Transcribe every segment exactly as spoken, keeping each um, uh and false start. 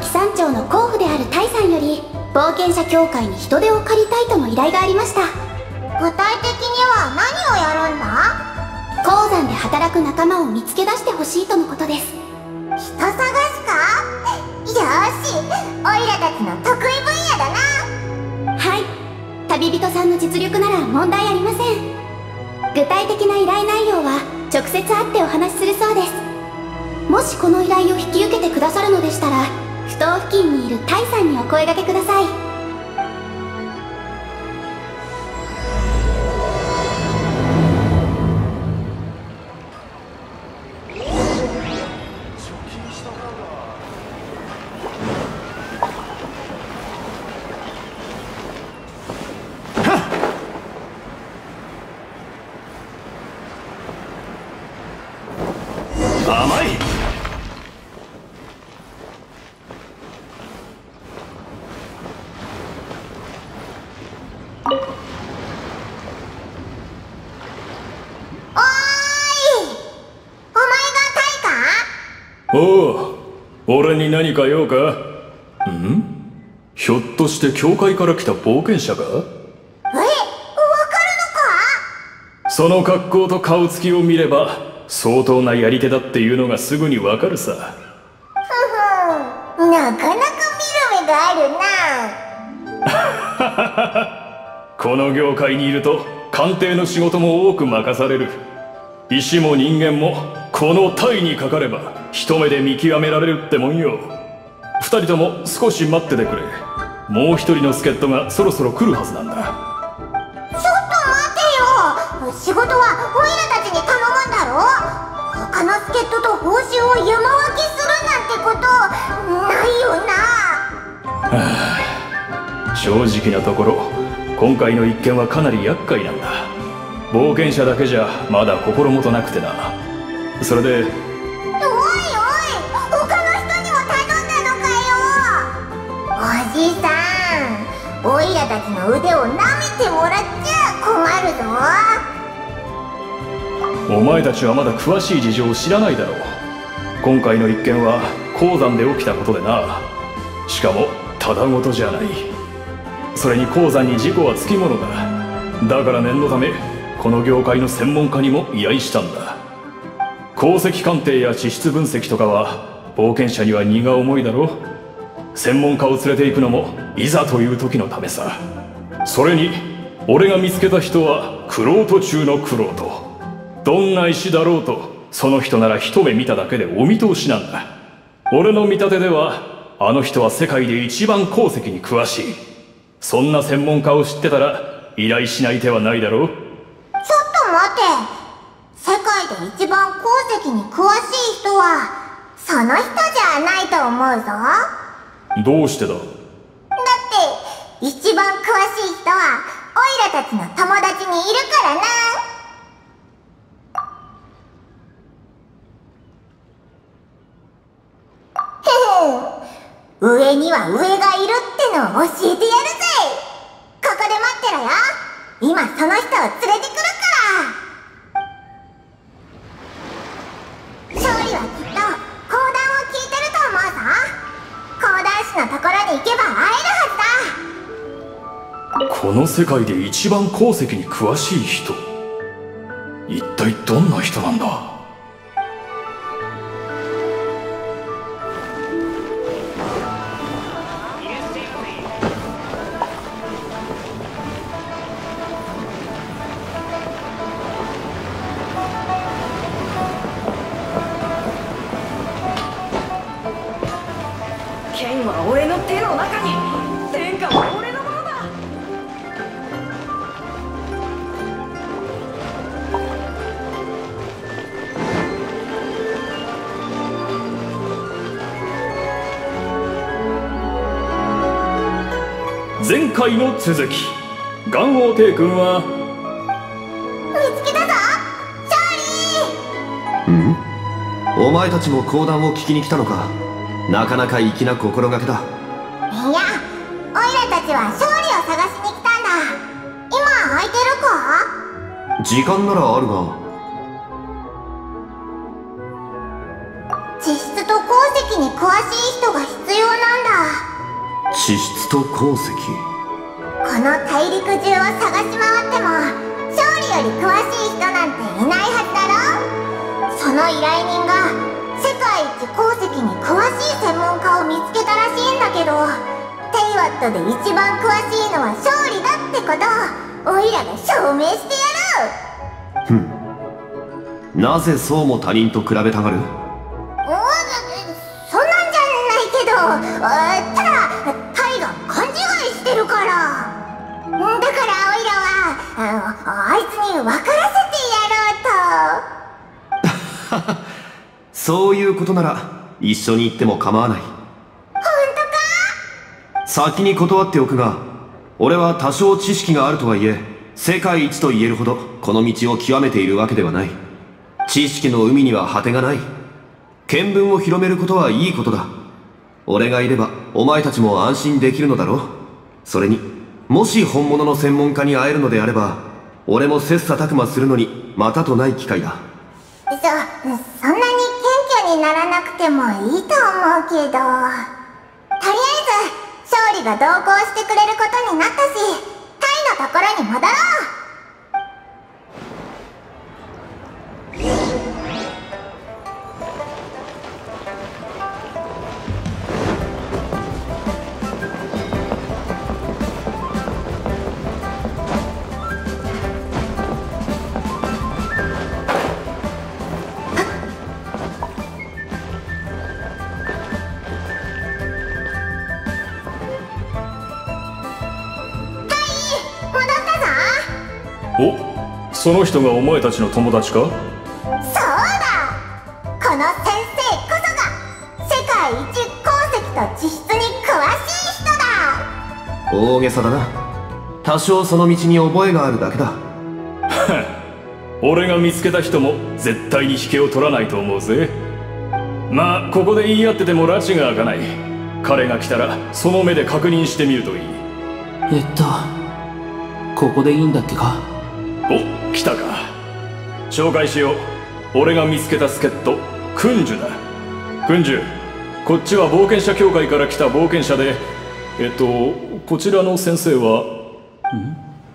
山町の候補であるタイさんより冒険者協会に人手を借りたいとの依頼がありました。 具体的には何をやるんだ？ 鉱山で働く仲間を見つけ出してほしいとのことです。 人探しか？よーし、オイラたちの得意分野だな。 はい、旅人さんの実力なら問題ありません。具体的な依頼内容は直接会ってお話しするそうです。もしこの依頼を引き受けてくださるのでしたら、埠頭付近にいるタイさんにお声掛けください。 甘い。おお、俺に何か用か？ん？ひょっとして教会から来た冒険者か？ え、わかるのか？ その格好と顔つきを見れば相当なやり手だっていうのがすぐにわかるさ。 ふふん、なかなか見る目があるな。 この業界にいると鑑定の仕事も多く任される。石も人間もこの体にかかれば一目で見極められるってもんよ。二人とも少し待っててくれ。もう一人の助っ人がそろそろ来るはずなんだ。 ちょっと待てよ。仕事はオイラたちに頼むんだろ。他の助っ人と報酬を山分けするなんてことないよな。 はあ、正直なところ今回の一件はかなり厄介なんだ。冒険者だけじゃまだ心もとなくてな。それで、 おいおい、他の人にも頼んだのかよ。おじさん、オイラたちの腕を舐めてもらっちゃ困るぞ。 お前たちはまだ詳しい事情を知らないだろう。今回の一件は鉱山で起きたことでな。しかもただごとじゃない。それに鉱山に事故はつきものだ。だから念のためこの業界の専門家にも依頼したんだ。鉱石鑑定や地質分析とかは冒険者には荷が重いだろう。専門家を連れて行くのもいざという時のためさ。それに俺が見つけた人は玄人中の玄人。どんな石だろうとその人なら一目見ただけでお見通しなんだ。俺の見立てではあの人は世界で一番鉱石に詳しい。そんな専門家を知ってたら依頼しない手はないだろう。 ちょっと待て。世界で一番鉱石に詳しい人はその人じゃないと思うぞ。 どうしてだ？ だって一番詳しい人はオイラたちの友達にいるからな。へへん、上には上がいるってのを教えてやるぜ。ここで待ってろよ。今その人を連れてくるから。勝利はきっと講談を聞いてると思うぞ。講談師のところに行けば会えるはずだ。 この世界で一番鉱石に詳しい人、一体どんな人なんだ？ 剣は俺の手の中に、天下は俺のものだ。 前回の続き。元王帝君は見つけたぞ、勝利。 ん？お前たちも講談を聞きに来たのか。なかなか粋な心がけだ。 いや、オイラたちは勝利を探しに来たんだ。今空いてるか？ 時間ならあるが。 地質と鉱石に詳しい人が必要なんだ。 地質と鉱石。 この大陸中を探し回っても勝利より詳しい人なんていないはずだろ。その依頼人が世界一鉱石に詳しい専門家を見つけたらしいんだけど、テイワットで一番詳しいのは勝利だってことをオイラが証明してやる。 ふん。なぜそうも他人と比べたがる？ おそんなんじゃないけど、あただタイが勘違いしてるから。だからオイラは あ, あいつに分からせてやろうと。 そういうことなら一緒に行っても構わない。 本当か？ 先に断っておくが、俺は多少知識があるとはいえ世界一と言えるほどこの道を極めているわけではない。知識の海には果てがない。見聞を広めることはいいことだ。俺がいればお前たちも安心できるのだろう。それにもし本物の専門家に会えるのであれば俺も切磋琢磨するのにまたとない機会だ。 そ、そんなに謙虚にならなくてもいいと思うけど、とりあえず勝利が同行してくれることになったし、タイのところに戻ろう。 お、その人がお前たちの友達か？ そうだ、この先生こそが世界一鉱石と地質に詳しい人だ。 大げさだな。多少その道に覚えがあるだけだ。 俺が見つけた人も絶対に引けを取らないと思うぜ。まあここで言い合ってても拉致が開かない。彼が来たらその目で確認してみるといい。 えっとここでいいんだっけか？ お、来たか。紹介しよう。俺が見つけた助っ人、クンジュだ。クンジュ、こっちは冒険者協会から来た冒険者で、えっとこちらの先生はん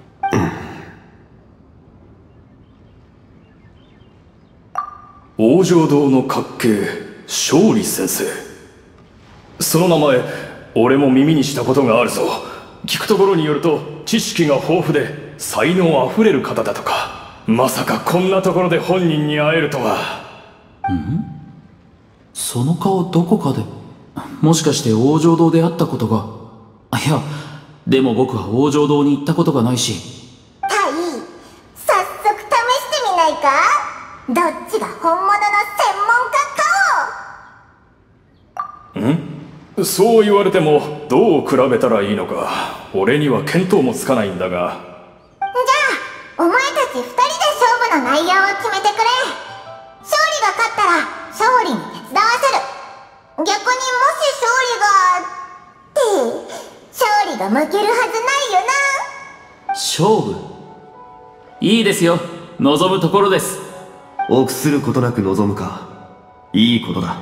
王城堂の閣下、勝利先生。その名前俺も耳にしたことがあるぞ。聞くところによると知識が豊富で才能あふれる方だとか。まさかこんなところで本人に会えるとは。 ん？その顔どこかで、もしかして王城堂で会ったことが。いやでも僕は王城堂に行ったことがないし。 タイ、早速試してみないか？どっちが本物の専門家かを。ん？そう言われてもどう比べたらいいのか俺には見当もつかないんだが。 じゃあお前たち二人で勝負の内容を決めてくれ。勝利が勝ったら勝利に手伝わせる。逆にもし勝利がって勝利が負けるはずないよな。 勝負？いいですよ、望むところです。 臆することなく望むか。いいことだ。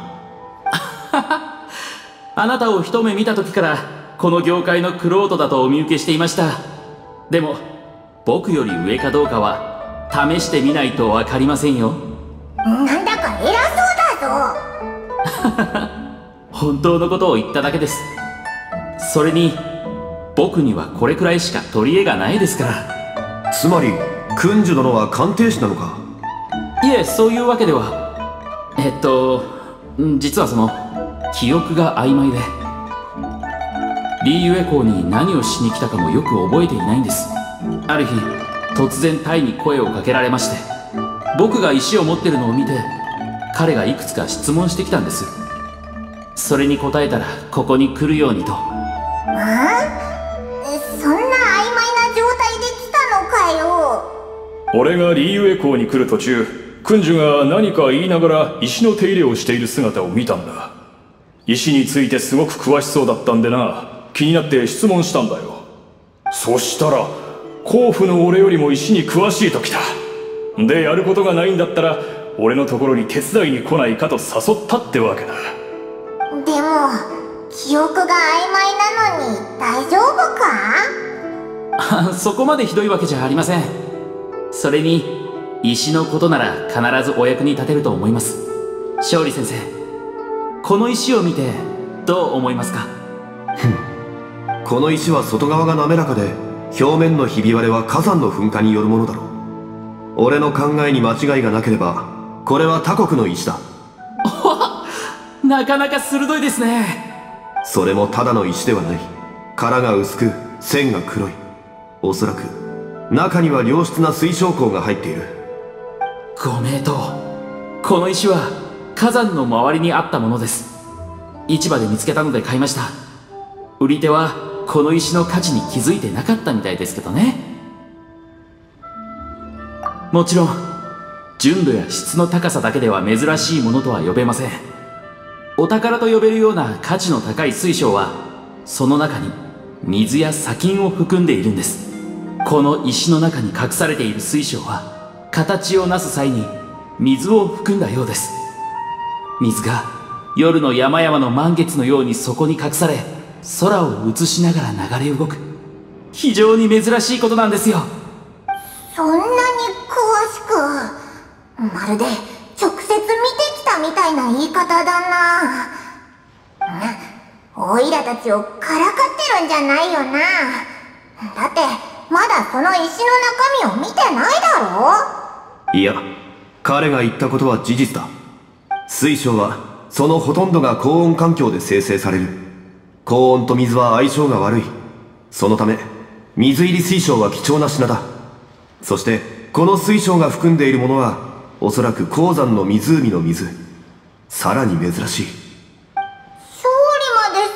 あなたを一目見た時からこの業界の玄人だとお見受けしていました。でも僕より上かどうかは試してみないと分かりませんよ。 なんだか偉そうだぞ。 本当のことを言っただけです。それに僕にはこれくらいしか取り柄がないですから。 つまりクンジュ殿は鑑定士なのか？ いえ、そういうわけでは。えっと実はその記憶が曖昧で、リーユエ港に何をしに来たかもよく覚えていないんです。ある日突然タイに声をかけられまして、僕が石を持ってるのを見て彼がいくつか質問してきたんです。それに答えたらここに来るようにと。 あ？そんな曖昧な状態で来たのかよ。 俺がリーユエ港に来る途中、クンジュが何か言いながら石の手入れをしている姿を見たんだ。石についてすごく詳しそうだったんでな、気になって質問したんだよ。そしたら甲府の俺よりも石に詳しいときた。でやることがないんだったら俺のところに手伝いに来ないかと誘ったってわけだ。 でも記憶が曖昧なのに大丈夫か？ そこまでひどいわけじゃありません。それに石のことなら必ずお役に立てると思います。勝利先生、この石を見てどう思いますか？ この石は外側が滑らかで、表面のひび割れは火山の噴火によるものだろう。俺の考えに間違いがなければこれは他国の石だ。 なかなか鋭いですね。 それもただの石ではない。殻が薄く線が黒い。おそらく中には良質な水晶鉱が入っている。 ご名答。この石は火山の周りにあったものです。市場で見つけたので買いました。売り手はこの石の価値に気づいてなかったみたいですけどね。もちろん純度や質の高さだけでは珍しいものとは呼べません。お宝と呼べるような価値の高い水晶はその中に水や砂金を含んでいるんです。この石の中に隠されている水晶は形をなす際に水を含んだようです。水が夜の山々の満月のようにそこに隠され、空を映しながら流れ動く、非常に珍しいことなんですよ。 そんなに詳しく、まるで直接見てきたみたいな言い方だな。オイラたちをからかってるんじゃないよな。だってまだその石の中身を見てないだろ。 いや、彼が言ったことは事実だ。水晶はそのほとんどが高温環境で生成される。高温と水は相性が悪い。そのため水入り水晶は貴重な品だ。そしてこの水晶が含んでいるものはおそらく鉱山の湖の水。さらに珍しい。 勝利まで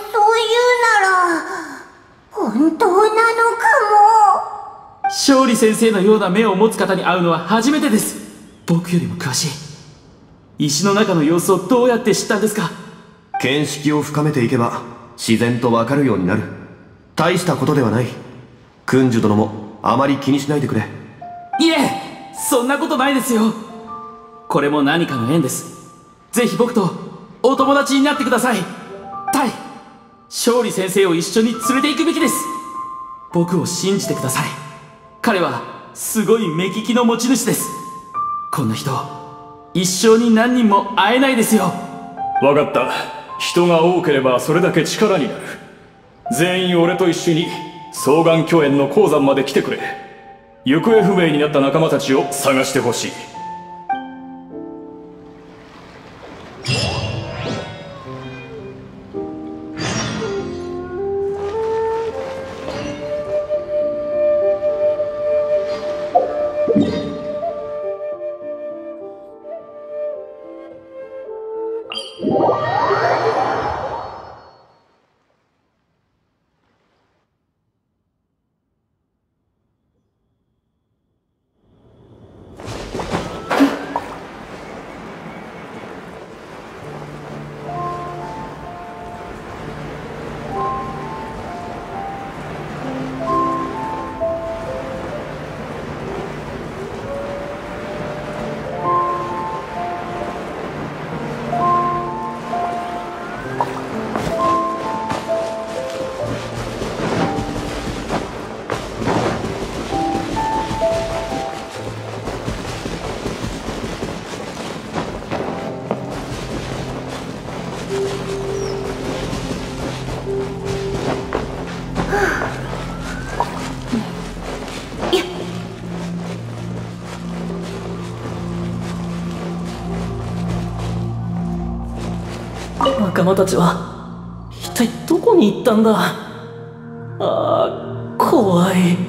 そう言うなら本当なのかも。 勝利先生のような目を持つ方に会うのは初めてです。僕よりも詳しい。石の中の様子をどうやって知ったんですか？ 見識を深めていけば自然とわかるようになる。大したことではない。君主殿もあまり気にしないでくれ。 いえ、そんなことないですよ。これも何かの縁です。ぜひ僕とお友達になってください。タイ、勝利先生を一緒に連れて行くべきです。僕を信じてください。彼はすごい目利きの持ち主です。こんな人一生に何人も会えないですよ。 分かった。人が多ければそれだけ力になる。全員俺と一緒に双眼鏡園の鉱山まで来てくれ。行方不明になった仲間たちを探してほしい。 仲間たちは一体どこに行ったんだ。あー、怖い。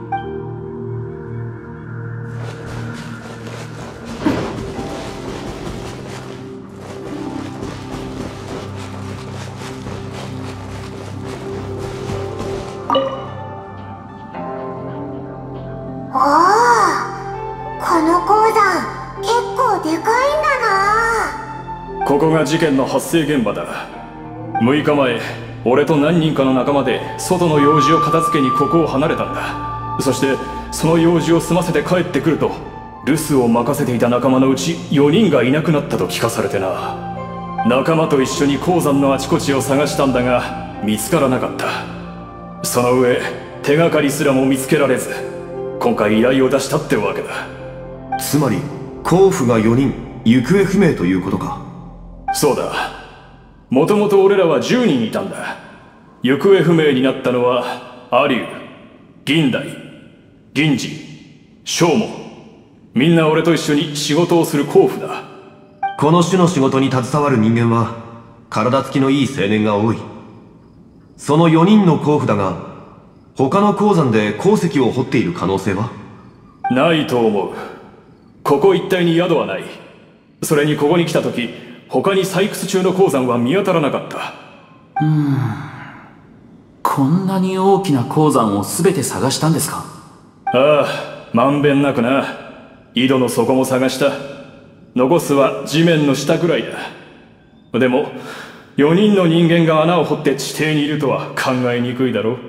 おお、この鉱山結構でかいんだな。 ここが事件の発生現場だ。むいかまえ、俺と何人かの仲間で外の用事を片付けにここを離れたんだ。そしてその用事を済ませて帰ってくると、留守を任せていた仲間のうちよにんがいなくなったと聞かされてな。 仲間と一緒に鉱山のあちこちを探したんだが見つからなかった。その上手がかりすらも見つけられず、今回依頼を出したってわけだ。 つまり甲府がよにん行方不明ということか。 そうだ。もともと俺らはじゅうにんいたんだ。行方不明になったのはアリュウ、銀大、銀次、ショウモ。みんな俺と一緒に仕事をする甲府だ。 この種の仕事に携わる人間は体つきのいい青年が多い。そのよにんの甲府だが、他の鉱山で鉱石を掘っている可能性は？ ないと思う。ここ一帯に宿はない。それにここに来た時、他に採掘中の鉱山は見当たらなかった。 うーん、こんなに大きな鉱山を全て探したんですか？ ああ、まんべんなくな。井戸の底も探した。残すは地面の下くらいだ。でもよにんの人間が穴を掘って地底にいるとは考えにくいだろう。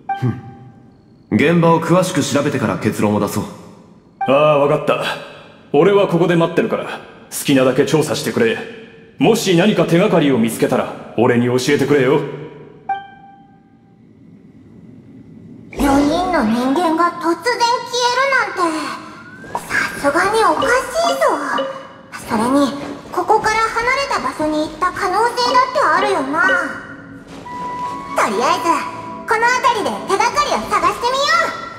現場を詳しく調べてから結論を出そう。 ああ、わかった。俺はここで待ってるから好きなだけ調査してくれ。もし何か手がかりを見つけたら俺に教えてくれよ。 よにんの人間が突然消えるなんて、さすがにおかしいぞ。それにここから離れた場所に行った可能性だってあるよな。とりあえずこの辺りで手がかりを探してみよう。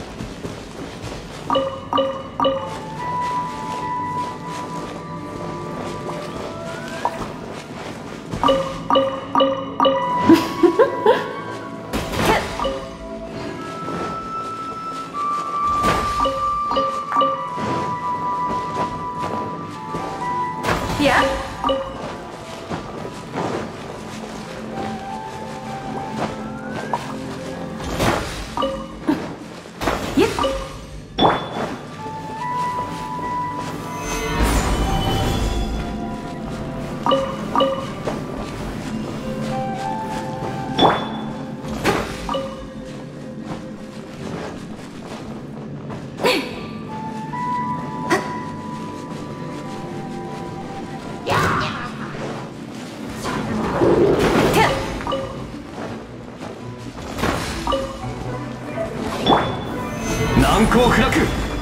いやいや難攻不落。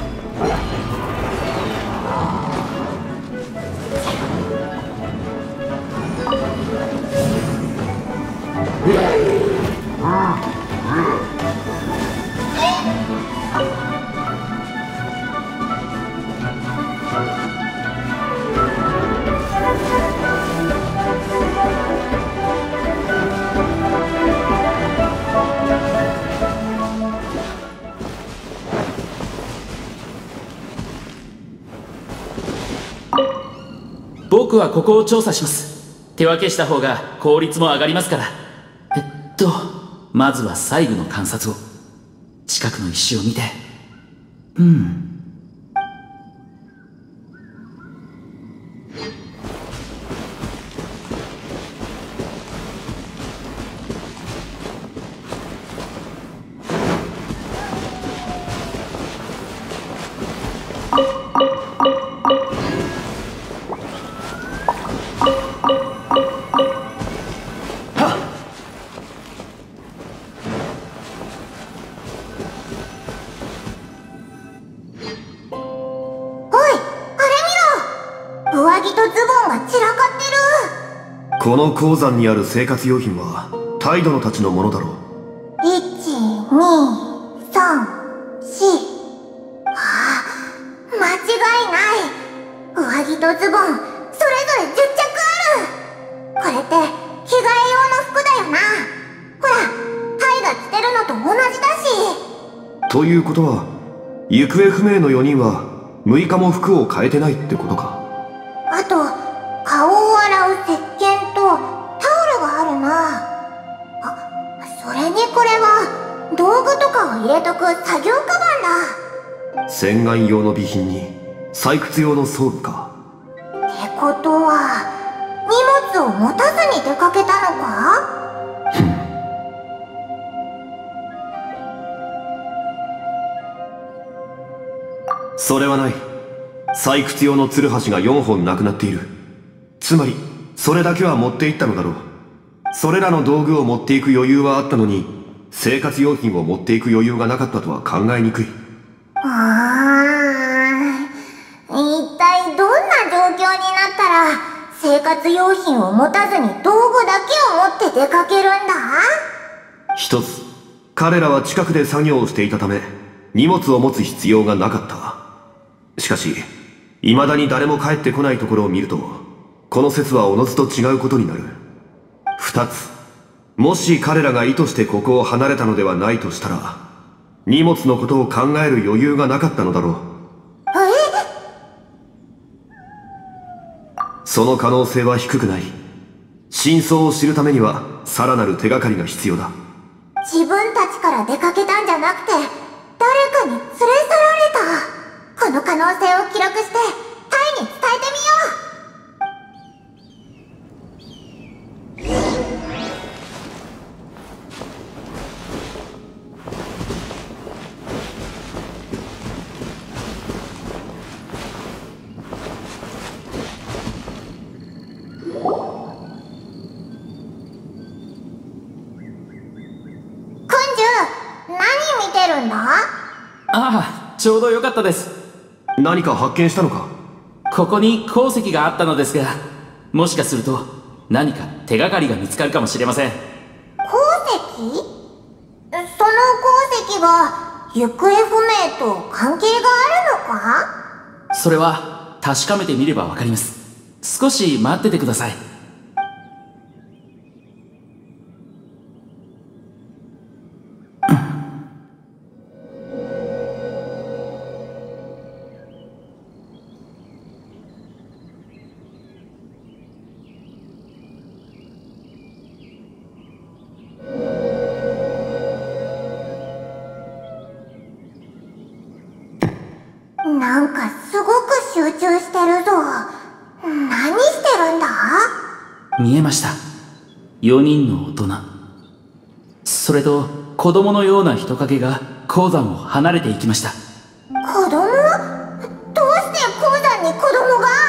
僕はここを調査します。手分けした方が効率も上がりますから。えっとまずは細部の観察を。近くの石を見て、うん上着とズボンが散らかってる。 この鉱山にある生活用品はタイ殿たちのものだろう。 いち、に、さん、し。ああ、間違いない。上着とズボンそれぞれじゅっちゃくある。これって着替え用の服だよな。ほら、タイが着てるのと同じだし。 ということは行方不明のよにんはむいかも服を変えてないってことか。 あと顔を洗う石鹸とタオルがあるな。あ、それにこれは道具とかを入れとく作業カバンだ。 洗顔用の備品に採掘用の装具か。 ってことは荷物を持たずに出かけたのか。 それはない。採掘用のツルハシがよんほんなくなっている。つまりそれだけは持って行ったのだろう。それらの道具を持っていく余裕はあったのに、生活用品を持っていく余裕がなかったとは考えにくい。 あー、一体どんな状況になったら生活用品を持たずに道具だけを持って出かけるんだ？ 一つ、彼らは近くで作業をしていたため荷物を持つ必要がなかった。しかし未だに誰も帰ってこないところを見ると、この説はおのずと違うことになる。二つ、もし彼らが意図してここを離れたのではないとしたら、荷物のことを考える余裕がなかったのだろう。その可能性は低くない。真相を知るためにはさらなる手がかりが必要だ。 自分たちから出かけたんじゃなくて誰かに連れ去られた。この可能性を記録してタイに伝えてみよう。 ああ、ちょうどよかったです。 何か発見したのか？ ここに鉱石があったのですが、もしかすると何か手がかりが見つかるかもしれません。 鉱石？その鉱石が行方不明と関係があるのか？ それは確かめてみればわかります。少し待っててください。 なんかすごく集中してるぞ。何してるんだ？ 見えました。よにんの大人、それと子供のような人影が鉱山を離れていきました。 子供？どうして鉱山に子供が？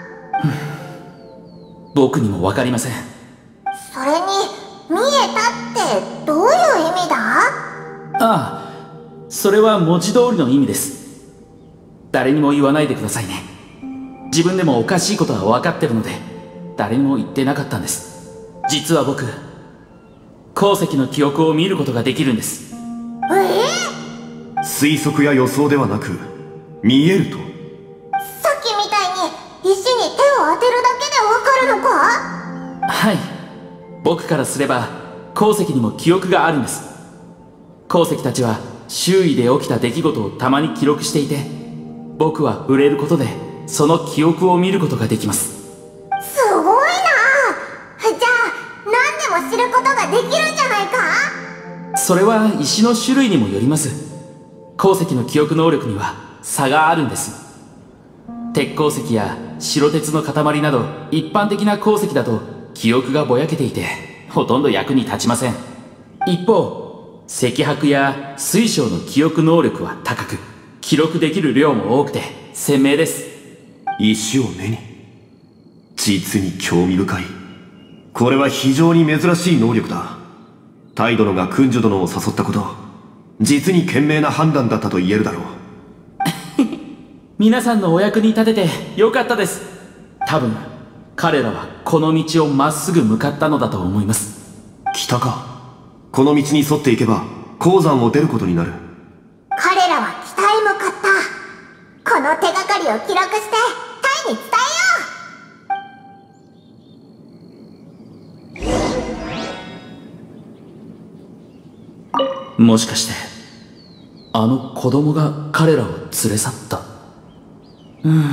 僕にもわかりません。 それに見えたってどういう意味だ？ ああ、それは文字通りの意味です。誰にも言わないでくださいね。自分でもおかしいことは分かってるので誰にも言ってなかったんです。実は僕、鉱石の記憶を見ることができるんです。 え？ 推測や予想ではなく見えると？ さっきみたいに石に手を当てるだけでわかるのか？ はい、僕からすれば鉱石にも記憶があるんです。鉱石たちは周囲で起きた出来事をたまに記録していて、僕は触れることでその記憶を見ることができます。 すごいな。じゃあ何でも知ることができるんじゃないか？ それは石の種類にもよります。鉱石の記憶能力には差があるんです。鉄鉱石や白鉄の塊など一般的な鉱石だと記憶がぼやけていてほとんど役に立ちません。一方、石白や水晶の記憶能力は高く、記録できる量も多くて鮮明です。 石を目に。実に興味深い。これは非常に珍しい能力だ。タイ殿が君主殿を誘ったこと、実に賢明な判断だったと言えるだろう。 皆さんのお役に立ててよかったです。多分彼らはこの道をまっすぐ向かったのだと思います。 北か。この道に沿っていけば鉱山を出ることになる。 彼らは北へ向かった。この手がかりを記録してタイに伝えよう。もしかしてあの子供が彼らを連れ去った？うーん。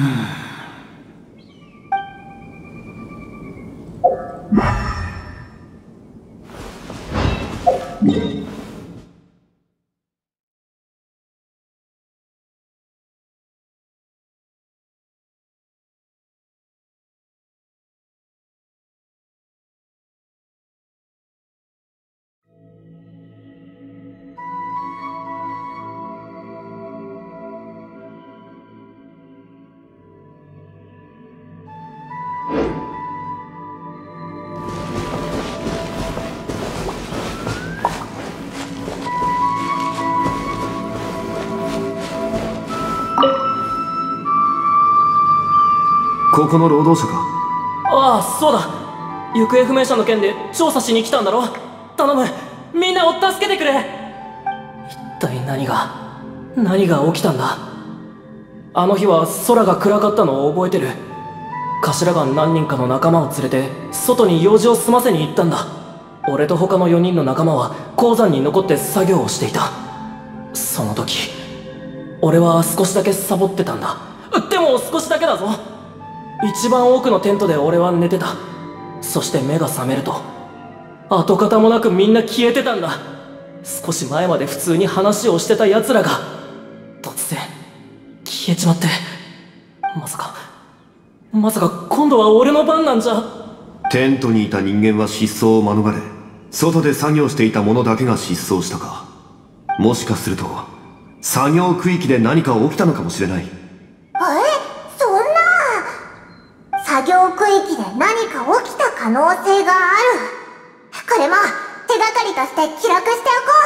ここの労働者か？ ああ、そうだ。行方不明者の件で調査しに来たんだろ。頼む、みんなを助けてくれ。一体何が何が起きたんだ。あの日は空が暗かったのを覚えてる。頭が何人かの仲間を連れて外に用事を済ませに行ったんだ。俺と他のよにんの仲間は鉱山に残って作業をしていた。その時俺は少しだけサボってたんだ。でも少しだけだぞ。一番奥のテントで俺は寝てた。そして目が覚めると跡形もなくみんな消えてたんだ。少し前まで普通に話をしてた奴らが突然消えちまって、まさかまさか今度は俺の番なんじゃ。 テントにいた人間は失踪を免れ、外で作業していた者だけが失踪したか。もしかすると作業区域で何か起きたのかもしれない。 え、そんな。作業区域で何か起きた可能性がある。これも手がかりとして記録して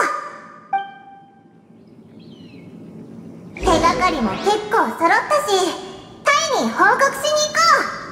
おこう。手がかりも結構揃ったし、タイに報告しに行こう。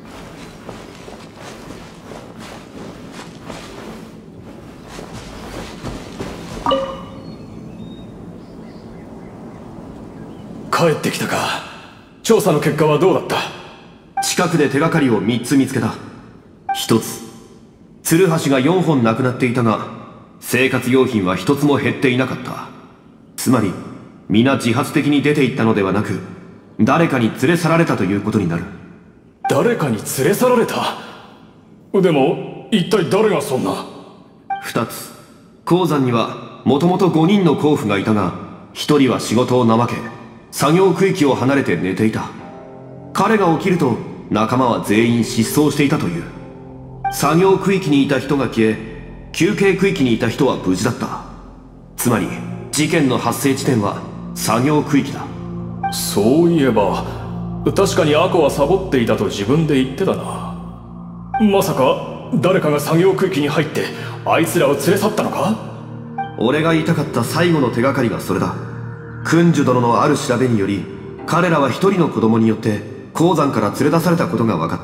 帰ってきたか。調査の結果はどうだった？ 近くで手がかりをみっつ見つけた。ひとつ、ツルハシがよんほんなくなっていたが、生活用品はひとつも減っていなかった。つまり皆自発的に出て行ったのではなく、誰かに連れ去られたということになる。 誰かに連れ去られた？でも一体誰がそんな？ ふたつ、鉱山にはもともとごにんの鉱夫がいたが、ひとりは仕事を怠け作業区域を離れて寝ていた。彼が起きると仲間は全員失踪していたという。作業区域にいた人が消え、休憩区域にいた人は無事だった。つまり事件の発生地点は作業区域だ。 そういえば確かにアコはサボっていたと自分で言ってたな。まさか誰かが作業区域に入ってあいつらを連れ去ったのか？ 俺が言いたかった最後の手がかりがそれだ。君主殿のある調べにより、彼らは一人の子供によって鉱山から連れ出されたことが分かった。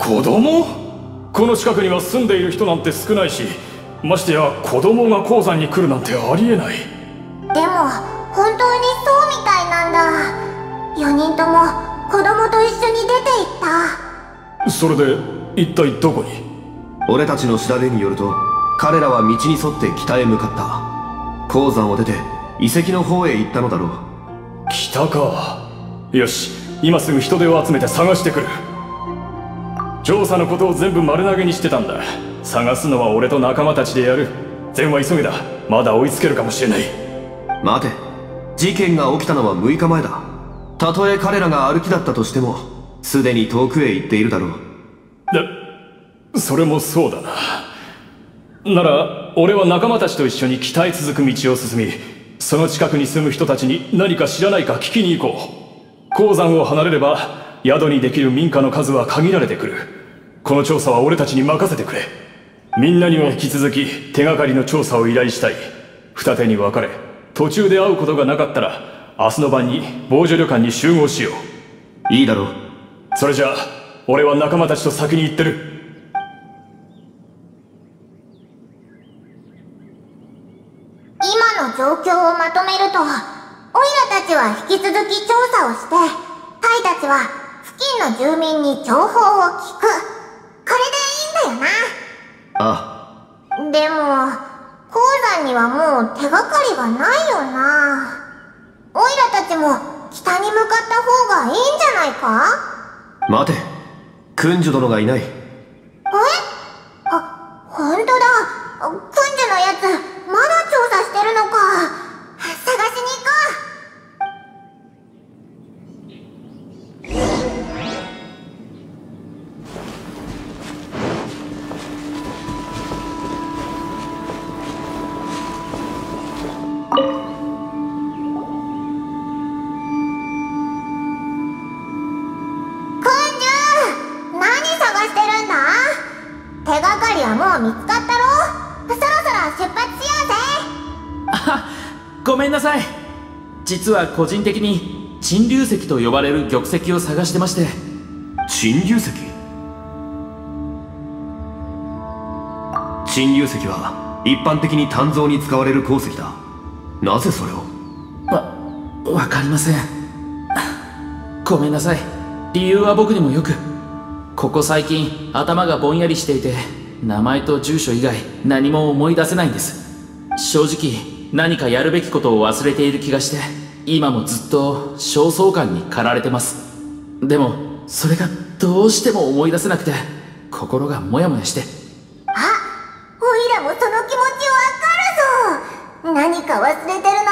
子供？この近くには住んでいる人なんて少ないし、ましてや子供が鉱山に来るなんてありえない。 でも本当にそうみたいなんだ。よにんとも子供と一緒に出て行った。 それで一体どこに？ 俺たちの調べによると、彼らは道に沿って北へ向かった。鉱山を出て遺跡の方へ行ったのだろう。 北か。よし、今すぐ人手を集めて探してくる。調査のことを全部丸投げにしてたんだ。探すのは俺と仲間たちでやる。善は急げだ。まだ追いつけるかもしれない。 待て、事件が起きたのはむいかまえだ。たとえ彼らが歩きだったとしても、すでに遠くへ行っているだろう。 で、それもそうだな。なら俺は仲間たちと一緒に北へ続く道を進み、その近くに住む人たちに何か知らないか聞きに行こう。鉱山を離れれば宿にできる民家の数は限られてくる。この調査は俺たちに任せてくれ。みんなにも引き続き手がかりの調査を依頼したい。二手に分かれ、途中で会うことがなかったら明日の晩に防除旅館に集合しよう。いいだろう。 それじゃあ俺は仲間たちと先に行ってる。 今の状況をまとめると、オイラたちは引き続き調査をして、タイたちは付近の住民に情報を聞く。これでいいんだよな。 ああ。でも鉱山にはもう手がかりがないよな。オイラたちも北に向かった方がいいんじゃないか？ 待て、君主殿がいない。 え？あ、ほんとだ。君主のやつまだ調査してるのか。探しに行こう。君主、何探してるんだ？手がかりはもう見つかったろ？そろそろ出発しようぜ。 あ、ごめんなさい。実は個人的に沈流石と呼ばれる玉石を探してまして。 沈流石。沈流石は一般的に鍛造に使われる鉱石だ。なぜそれを？ わ、わかりません。ごめんなさい。理由は僕にもよく。ここ最近頭がぼんやりしていて、名前と住所以外何も思い出せないんです。正直何かやるべきことを忘れている気がして、今もずっと焦燥感に駆られてます。でもそれがどうしても思い出せなくて、心がモヤモヤして。 あ、おいらもその気持ちわかるぞ。何か忘れてるのにそれを思い出せない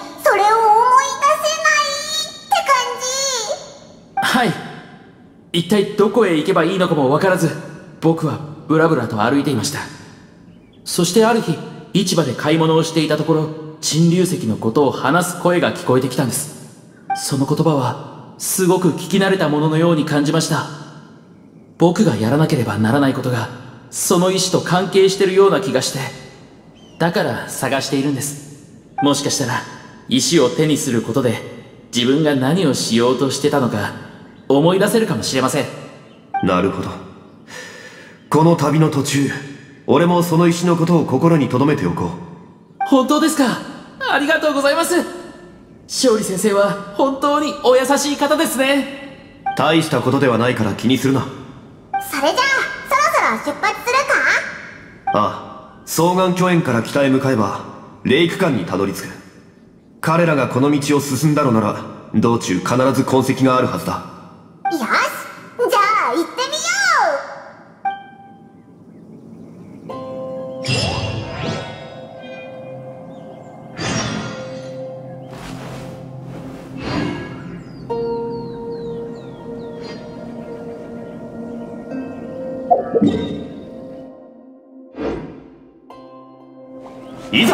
って感じ。 はい。一体どこへ行けばいいのかもわからず、僕はブラブラと歩いていました。そしてある日、市場で買い物をしていたところ、沈流石のことを話す声が聞こえてきたんです。その言葉はすごく聞き慣れたもののように感じました。僕がやらなければならないことがその石と関係してるような気がして、だから探しているんです。もしかしたら石を手にすることで自分が何をしようとしてたのか思い出せるかもしれません。 なるほど。この旅の途中、俺もその石のことを心に留めておこう。 本当ですか？ありがとうございます。勝利先生は本当にお優しい方ですね。 大したことではないから気にするな。 それじゃあそろそろ出発するか？ ああ、双眼巨園から北へ向かえばレイク間にたどり着く。彼らがこの道を進んだのなら道中必ず痕跡があるはずだ。 よし、じゃあ行ってみよう。いざ。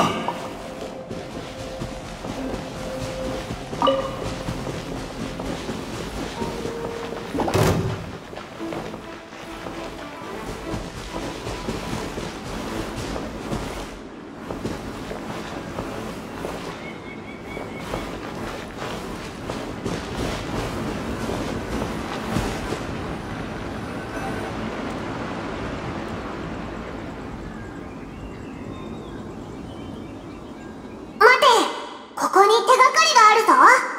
ここに手がかりがあるぞ。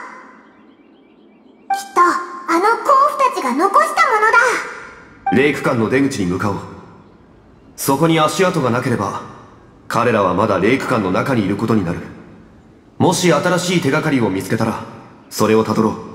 きっとあの甲府たちが残したものだ。 レイク間の出口に向かおう。そこに足跡がなければ彼らはまだレイク間の中にいることになる。もし新しい手がかりを見つけたらそれをたどろう。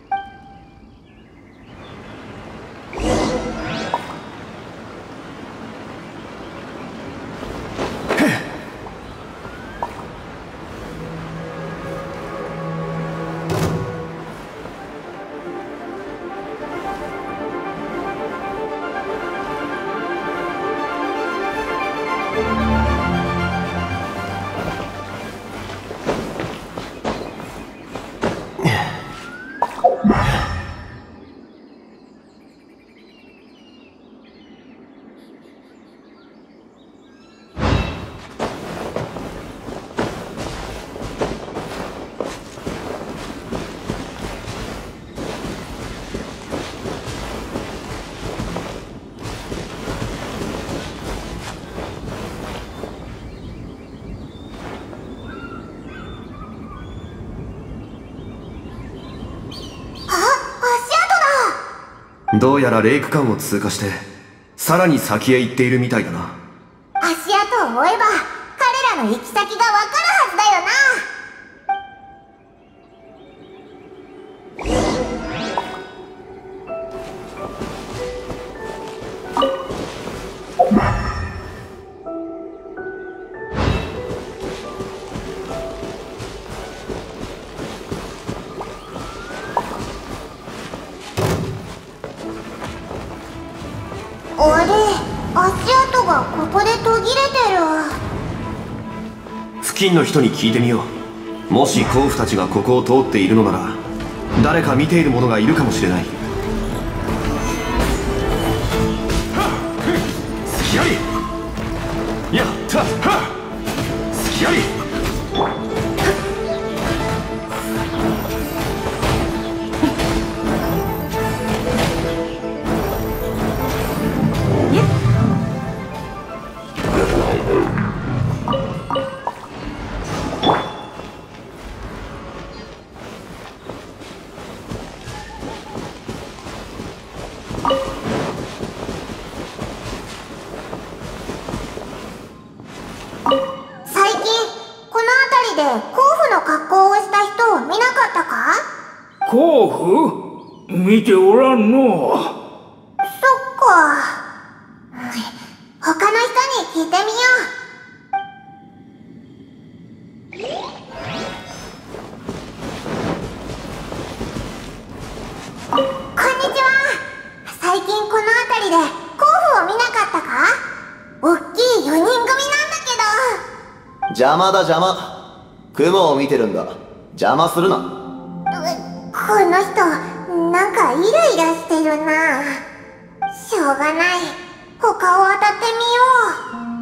どうやらレイク間を通過してさらに先へ行っているみたいだな。 足跡を追えば彼らの行き先がわかるはずだよな。あれ、足跡がここで途切れてる。 付近の人に聞いてみよう。もし甲府たちがここを通っているのなら誰か見ている者がいるかもしれない。隙あり。やった。隙あり。 甲府見ておらんの。 そっか。他の人に聞いてみよう。こんにちは。最近この辺りで甲府を見なかったか？おっきいよにん組なんだけど。 邪魔だ邪魔。雲を見てるんだ。邪魔するな。 この人なんかイライラしてるな。しょうがない。他を当たってみよう。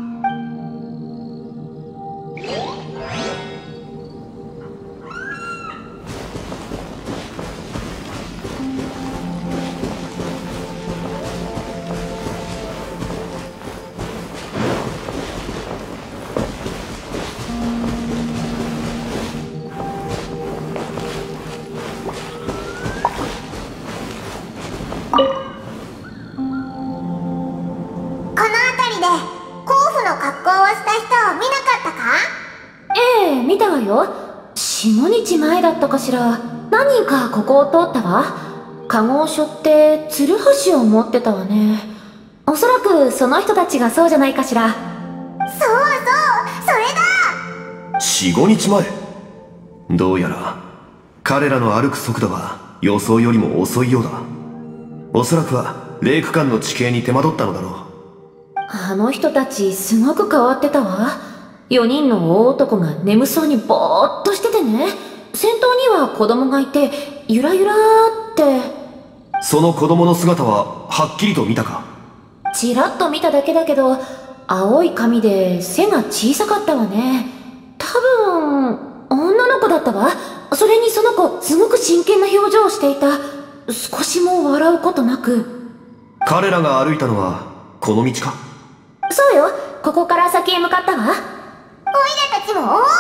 よんにちまえだったかしら。何人かここを通ったわ。カゴを背負ってツルハシを持ってたわね。おそらくその人たちがそうじゃないかしら。そうそう、それだ。 よん、ごにちまえ。どうやら彼らの歩く速度は予想よりも遅いようだ。おそらくはレイク間の地形に手間取ったのだろう。 あの人たちすごく変わってたわ。よにんの大男が眠そうにぼーっとしててね。先頭には子供がいて、ゆらゆらーって。 その子供の姿ははっきりと見たか？ ちらっと見ただけだけど、青い髪で背が小さかったわね。多分女の子だったわ。それにその子すごく真剣な表情をしていた。少しも笑うことなく。 彼らが歩いたのはこの道か？ そうよ。ここから先へ向かったわ。 オイラたちも追おう。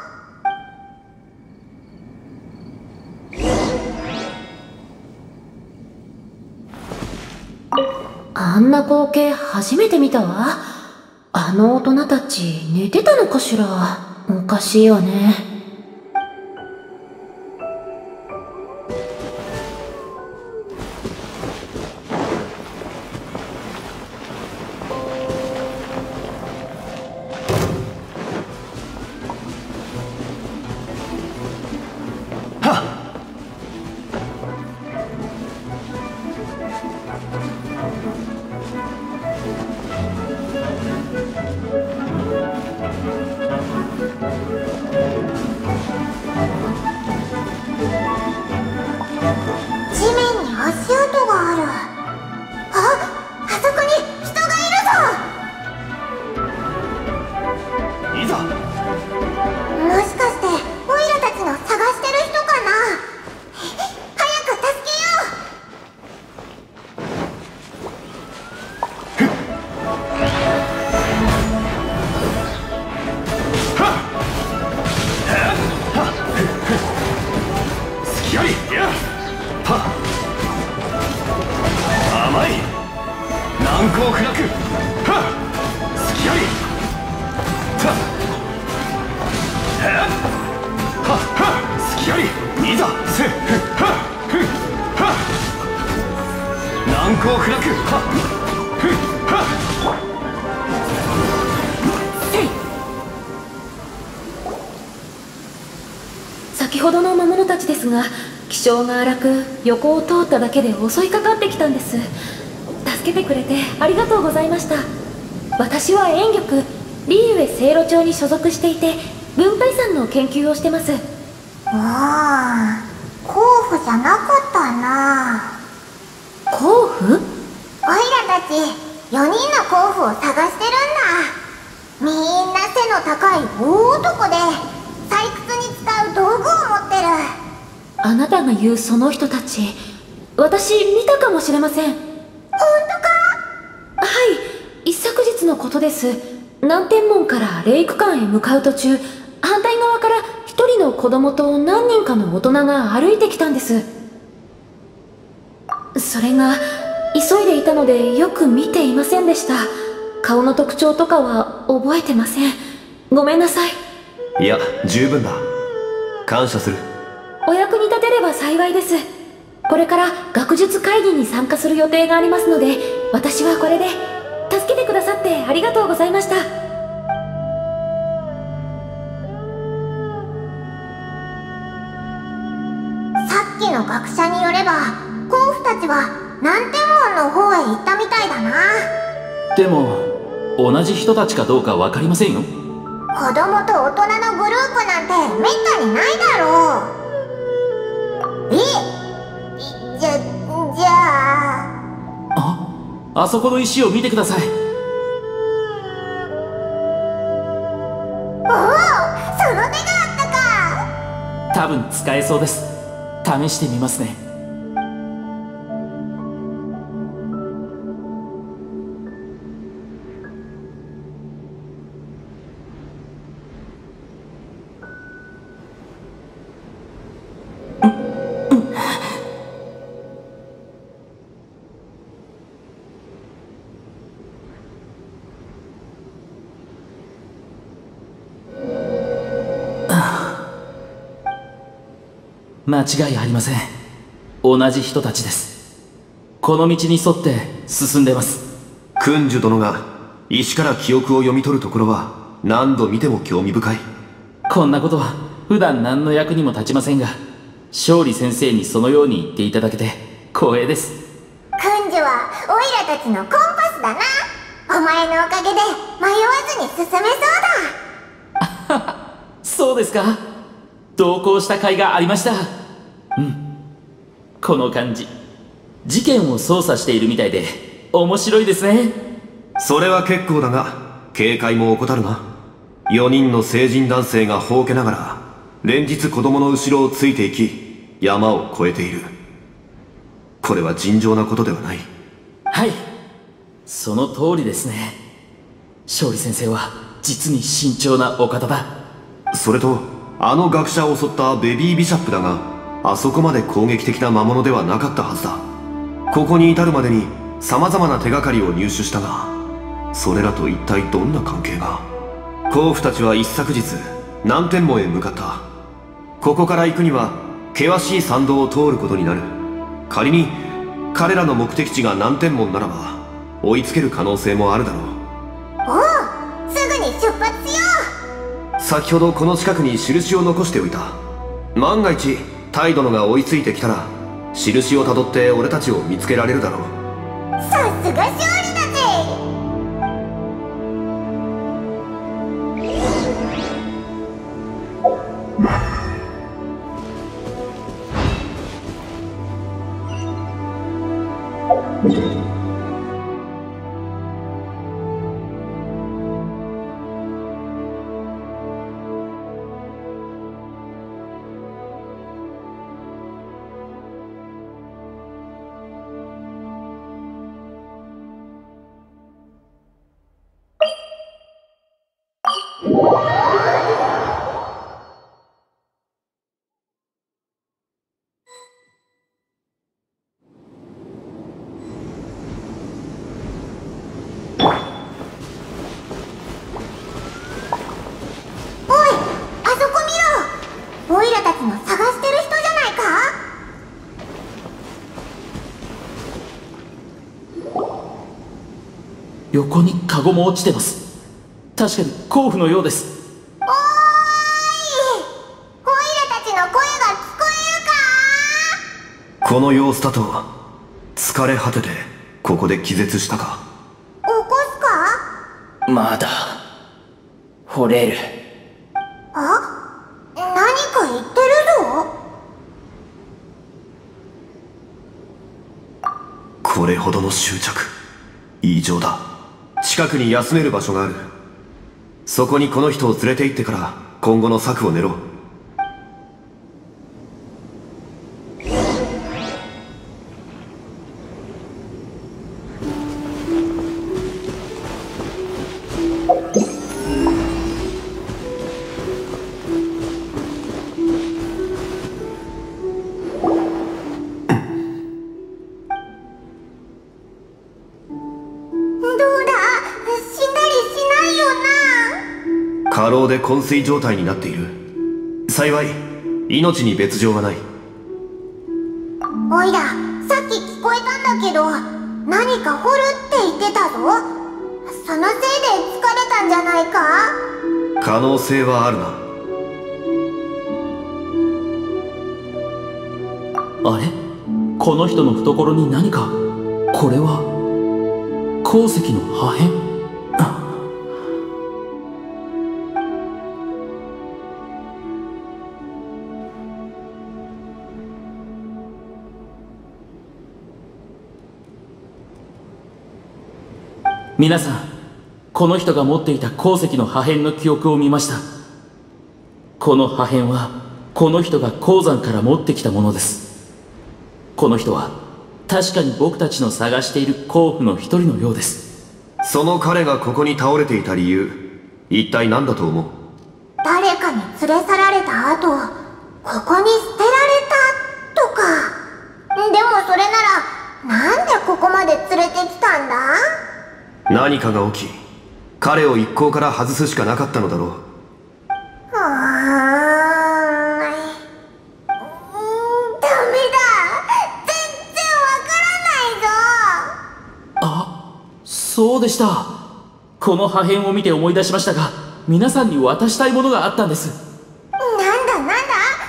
あんな光景初めて見たわ。あの大人たち寝てたのかしら。おかしいわね。先ほどの魔物たちですが、気性が荒く横を通っただけで襲いかかってきたんです。助けてくれてありがとうございました。私は遠玉リーウェ聖路町に所属していて、文化遺産の研究をしてます。 ああ、甲府じゃなかったな。 甲府？ オイラたちよにんの甲府を探してるんだ。みんな背の高い大男で採掘に使う道具を持ってる。 あなたが言うその人たち、私見たかもしれません。本当か？ はい、一昨日のことです。南天門からレイク間へ向かう途中、反対側から一人の子供と何人かの大人が歩いてきたんです。それが急いでいたのでよく見ていませんでした。顔の特徴とかは覚えてません。ごめんなさい。 いや、十分だ。感謝する。 お役に立てれば幸いです。これから学術会議に参加する予定がありますので、私はこれで。助けてくださってありがとうございました。 さっきの学者によれば、甲府たちは南天門の方へ行ったみたいだな。 でも同じ人たちかどうか分かりませんよ。 子供と大人のグループなんてめったにないだろう。えじゃじゃあああそこの石を見てください。 おお、その手があったか。 多分使えそうです。試してみますね。間違いありません。同じ人たちです。この道に沿って進んでます。 君主殿が石から記憶を読み取るところは何度見ても興味深い。 こんなことは普段何の役にも立ちませんが、勝利先生にそのように言っていただけて光栄です。 君主はオイラたちのコンパスだな。お前のおかげで迷わずに進めそうだ。そうですか。同行した甲斐がありました。うん、この感じ、事件を捜査しているみたいで面白いですね。 それは結構だが警戒も怠るな。よにんの成人男性がほうけながら連日子供の後ろをついていき、山を越えている。これは尋常なことではない。 はい、その通りですね。勝利先生は実に慎重なお方だ。 それとあの学者を襲ったベビービシャップだが、あそこまで攻撃的な魔物ではなかったはずだ。ここに至るまでに様々な手がかりを入手したが、それらと一体どんな関係が。甲府たちは一昨日南天門へ向かった。ここから行くには険しい山道を通ることになる。仮に彼らの目的地が南天門ならば追いつける可能性もあるだろう。 おう、すぐに出発しよう。先ほどこの近くに印を残しておいた。万が一タイ殿が追いついてきたら印をたどって俺たちを見つけられるだろう。 さすが勝利だぜ。 横にカゴも落ちてます。確かに甲府のようです。 おーい、オイラたちの声が聞こえるか。 この様子だと疲れ果ててここで気絶したか。 起こすか。 まだ掘れる。 あ、何か言ってるぞ。 これほどの執着、異常だ。近くに休める場所がある。そこにこの人を連れて行ってから今後の策を練ろう。過労で昏睡状態になっている。幸い命に別状はない。 か掘るって言ってたぞ。そのせいで疲れたんじゃないか？ 可能性はあるな。 あれ、この人の懐に何か。これは鉱石の破片。皆さん、この人が持っていた鉱石の破片の記憶を見ました。この破片はこの人が鉱山から持ってきたものです。この人は確かに僕たちの探している鉱夫の一人のようです。 その彼がここに倒れていた理由、一体何だと思う？ 誰かに連れ去られた後、ここに捨てられたとか。でもそれならなんでここまで連れてきたんだ？ 何かが起き、彼を一行から外すしかなかったのだろう。 うーん、ダメだ。全然わからないぞ。 あ、そうでした。この破片を見て思い出しましたが、皆さんに渡したいものがあったんです。 なんだなんだ、プレゼン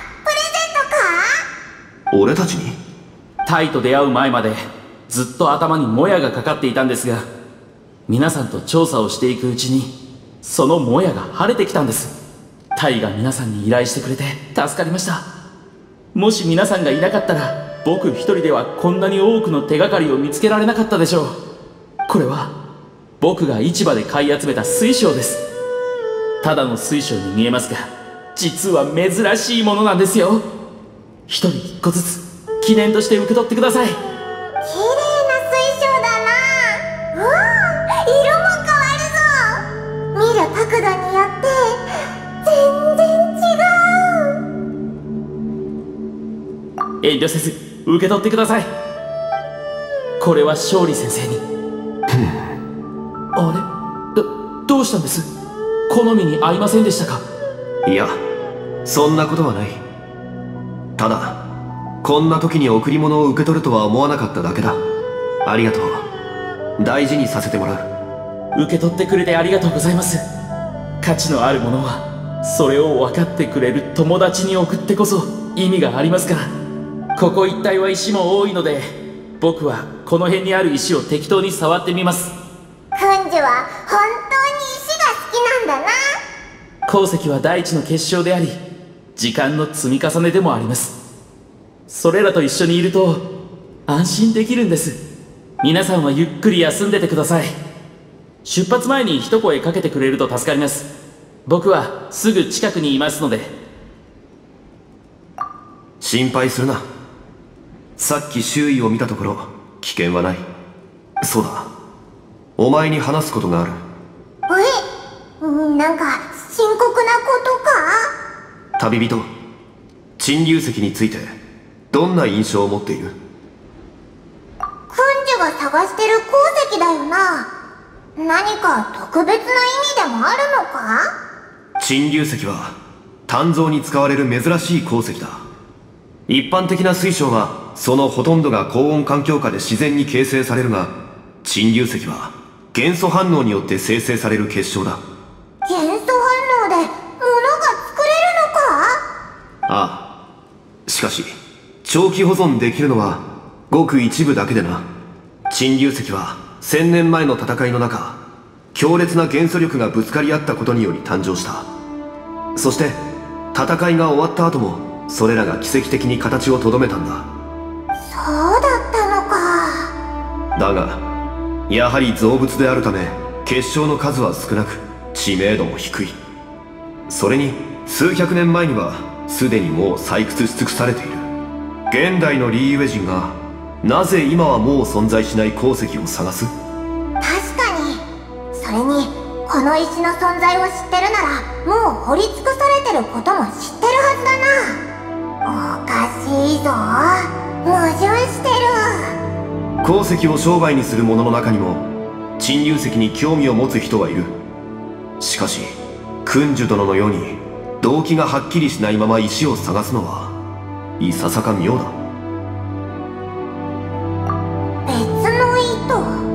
トか？ 俺たちに？ タイと出会う前までずっと頭にもやがかかっていたんですが、皆さんと調査をしていくうちにそのもやが晴れてきたんです。タイが皆さんに依頼してくれて助かりました。もし皆さんがいなかったら、僕一人ではこんなに多くの手がかりを見つけられなかったでしょう。これは僕が市場で買い集めた水晶です。ただの水晶に見えますが、実は珍しいものなんですよ。一人一個ずつ記念として受け取ってください。 綺麗な水晶だな。うわあ、色も変わるぞ。見る角度によって全然違う。 遠慮せず受け取ってください。これは勝利先生に。あれ、ど、どうしたんです？好みに合いませんでしたか？ いや、そんなことはない。ただこんな時に贈り物を受け取るとは思わなかっただけだ。ありがとう。大事にさせてもらう。 受け取ってくれてありがとうございます。価値のあるものはそれを分かってくれる友達に送ってこそ意味がありますから。ここ一帯は石も多いので、僕はこの辺にある石を適当に触ってみます。 くんじは本当に石が好きなんだな。 鉱石は大地の結晶であり、時間の積み重ねでもあります。それらと一緒にいると安心できるんです。皆さんはゆっくり休んでてください。出発前に一声かけてくれると助かります。僕はすぐ近くにいますので。 心配するな。さっき周囲を見たところ危険はない。そうだ、お前に話すことがある。 え、なんか深刻なことか？ 旅人、陳流石についてどんな印象を持っている？ くんじが探してる鉱石だよな。何か特別な意味でもあるのか？ 陳流石は鍛造に使われる珍しい鉱石だ。一般的な水晶はそのほとんどが高温環境下で自然に形成されるが、陳流石は元素反応によって生成される結晶だ。 元素反応で物が作れるのか？ ああ、しかし長期保存できるのはごく一部だけでな。陳流石は千年前の戦いの中、強烈な元素力がぶつかり合ったことにより誕生した。そして戦いが終わった後もそれらが奇跡的に形をとどめたんだ。 そうだったのか。 だがやはり造物であるため結晶の数は少なく、知名度も低い。それに数百年前にはすでにもう採掘し尽くされている。現代のリーユエ人がなぜ今はもう存在しない鉱石を探す？ 確かに。それにこの石の存在を知ってるなら、もう掘り尽くされてることも知ってるはずだな。おかしいぞ。矛盾してる。 鉱石を商売にする者の中にも陳流石に興味を持つ人はいる。しかし君主殿のように動機がはっきりしないまま石を探すのはいささか妙だ。 別の意図？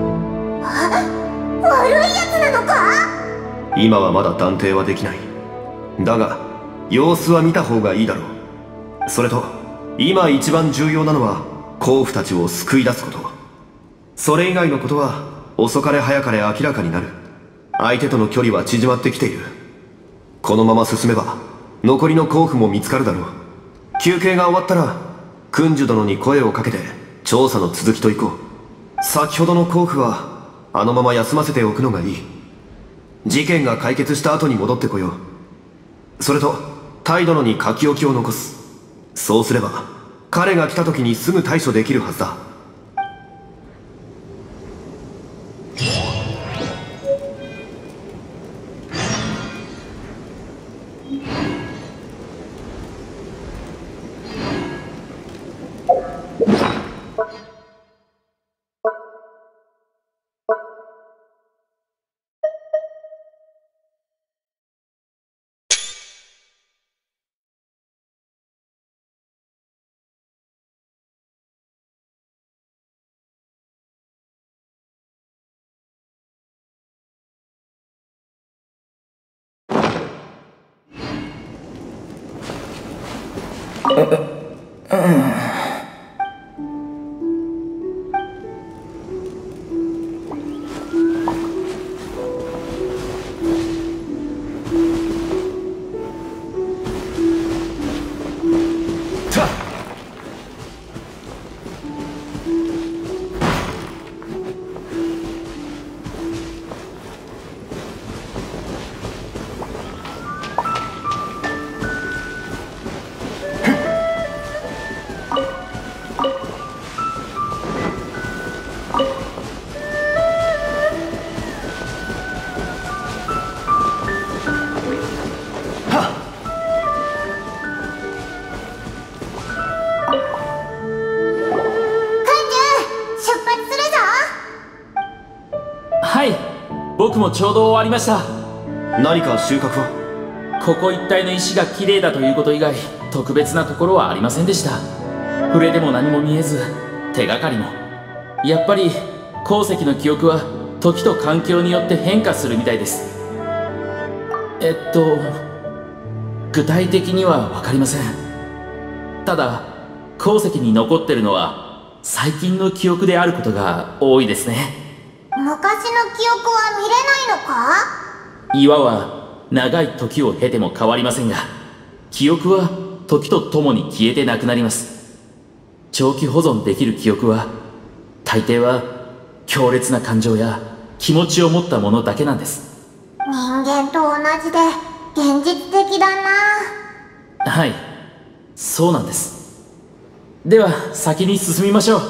悪いやつなのか？ 今はまだ断定はできない。だが様子は見た方がいいだろう。それと今一番重要なのは甲府たちを救い出すこと。それ以外のことは遅かれ早かれ明らかになる。相手との距離は縮まってきている。このまま進めば残りの甲府も見つかるだろう。休憩が終わったら君主殿に声をかけて調査の続きといこう。先ほどの甲府はあのまま休ませておくのがいい。事件が解決した後に戻ってこよう。それとタイ殿に書き置きを残す。そうすれば彼が来た時にすぐ対処できるはずだ。 僕もちょうど終わりました。 何か収穫は？ ここ一帯の石が綺麗だということ以外特別なところはありませんでした。触れでも何も見えず手がかりも。やっぱり鉱石の記憶は時と環境によって変化するみたいです。えっと具体的には分かりません。ただ鉱石に残ってるのは最近の記憶であることが多いですね。 昔の記憶は見れないのか？ 岩は長い時を経ても変わりませんが、記憶は時とともに消えてなくなります。長期保存できる記憶は大抵は強烈な感情や気持ちを持ったものだけなんです。 人間と同じで現実的だな。 はい、そうなんです。では先に進みましょう。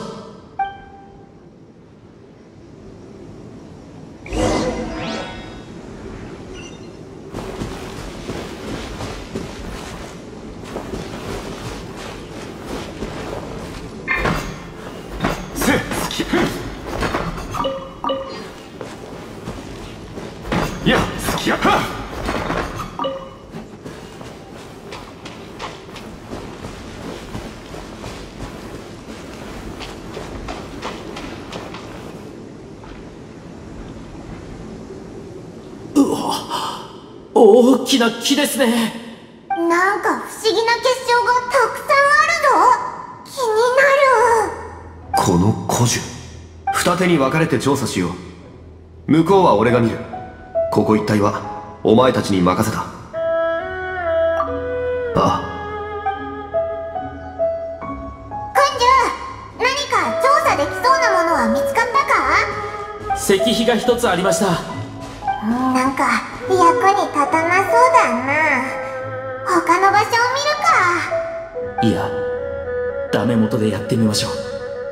大きな木ですね。 なんか不思議な結晶がたくさんあるぞ。気になる。 この古樹、二手に分かれて調査しよう。向こうは俺が見る。ここ一帯はお前たちに任せた。ああ。 君主、何か調査できそうなものは見つかったか？ 石碑が一つありました。 なんか役に立たなそうだな。他の場所を見るか。 いや、ダメ元でやってみましょう。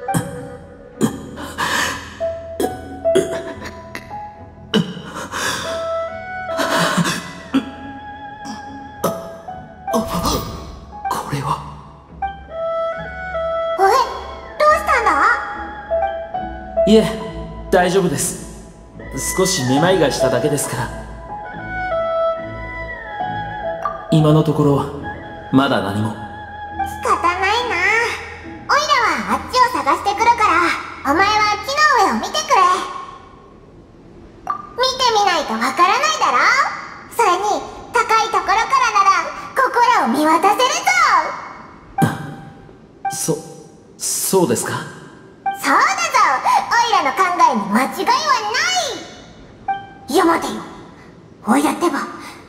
これは。 え、どうしたんだ？ いえ、大丈夫です。少しめまいがしただけですから。今のところまだ何も。 仕方ないな。オイラはあっちを探してくるから、お前は木の上を見てくれ。 みないとわからないだろ。それに高いところからなら心を見渡せるぞ。 そそうですか。 そうだぞ、オイラの考えに間違いはない。いや待てよ、オイラってば飛べるじゃ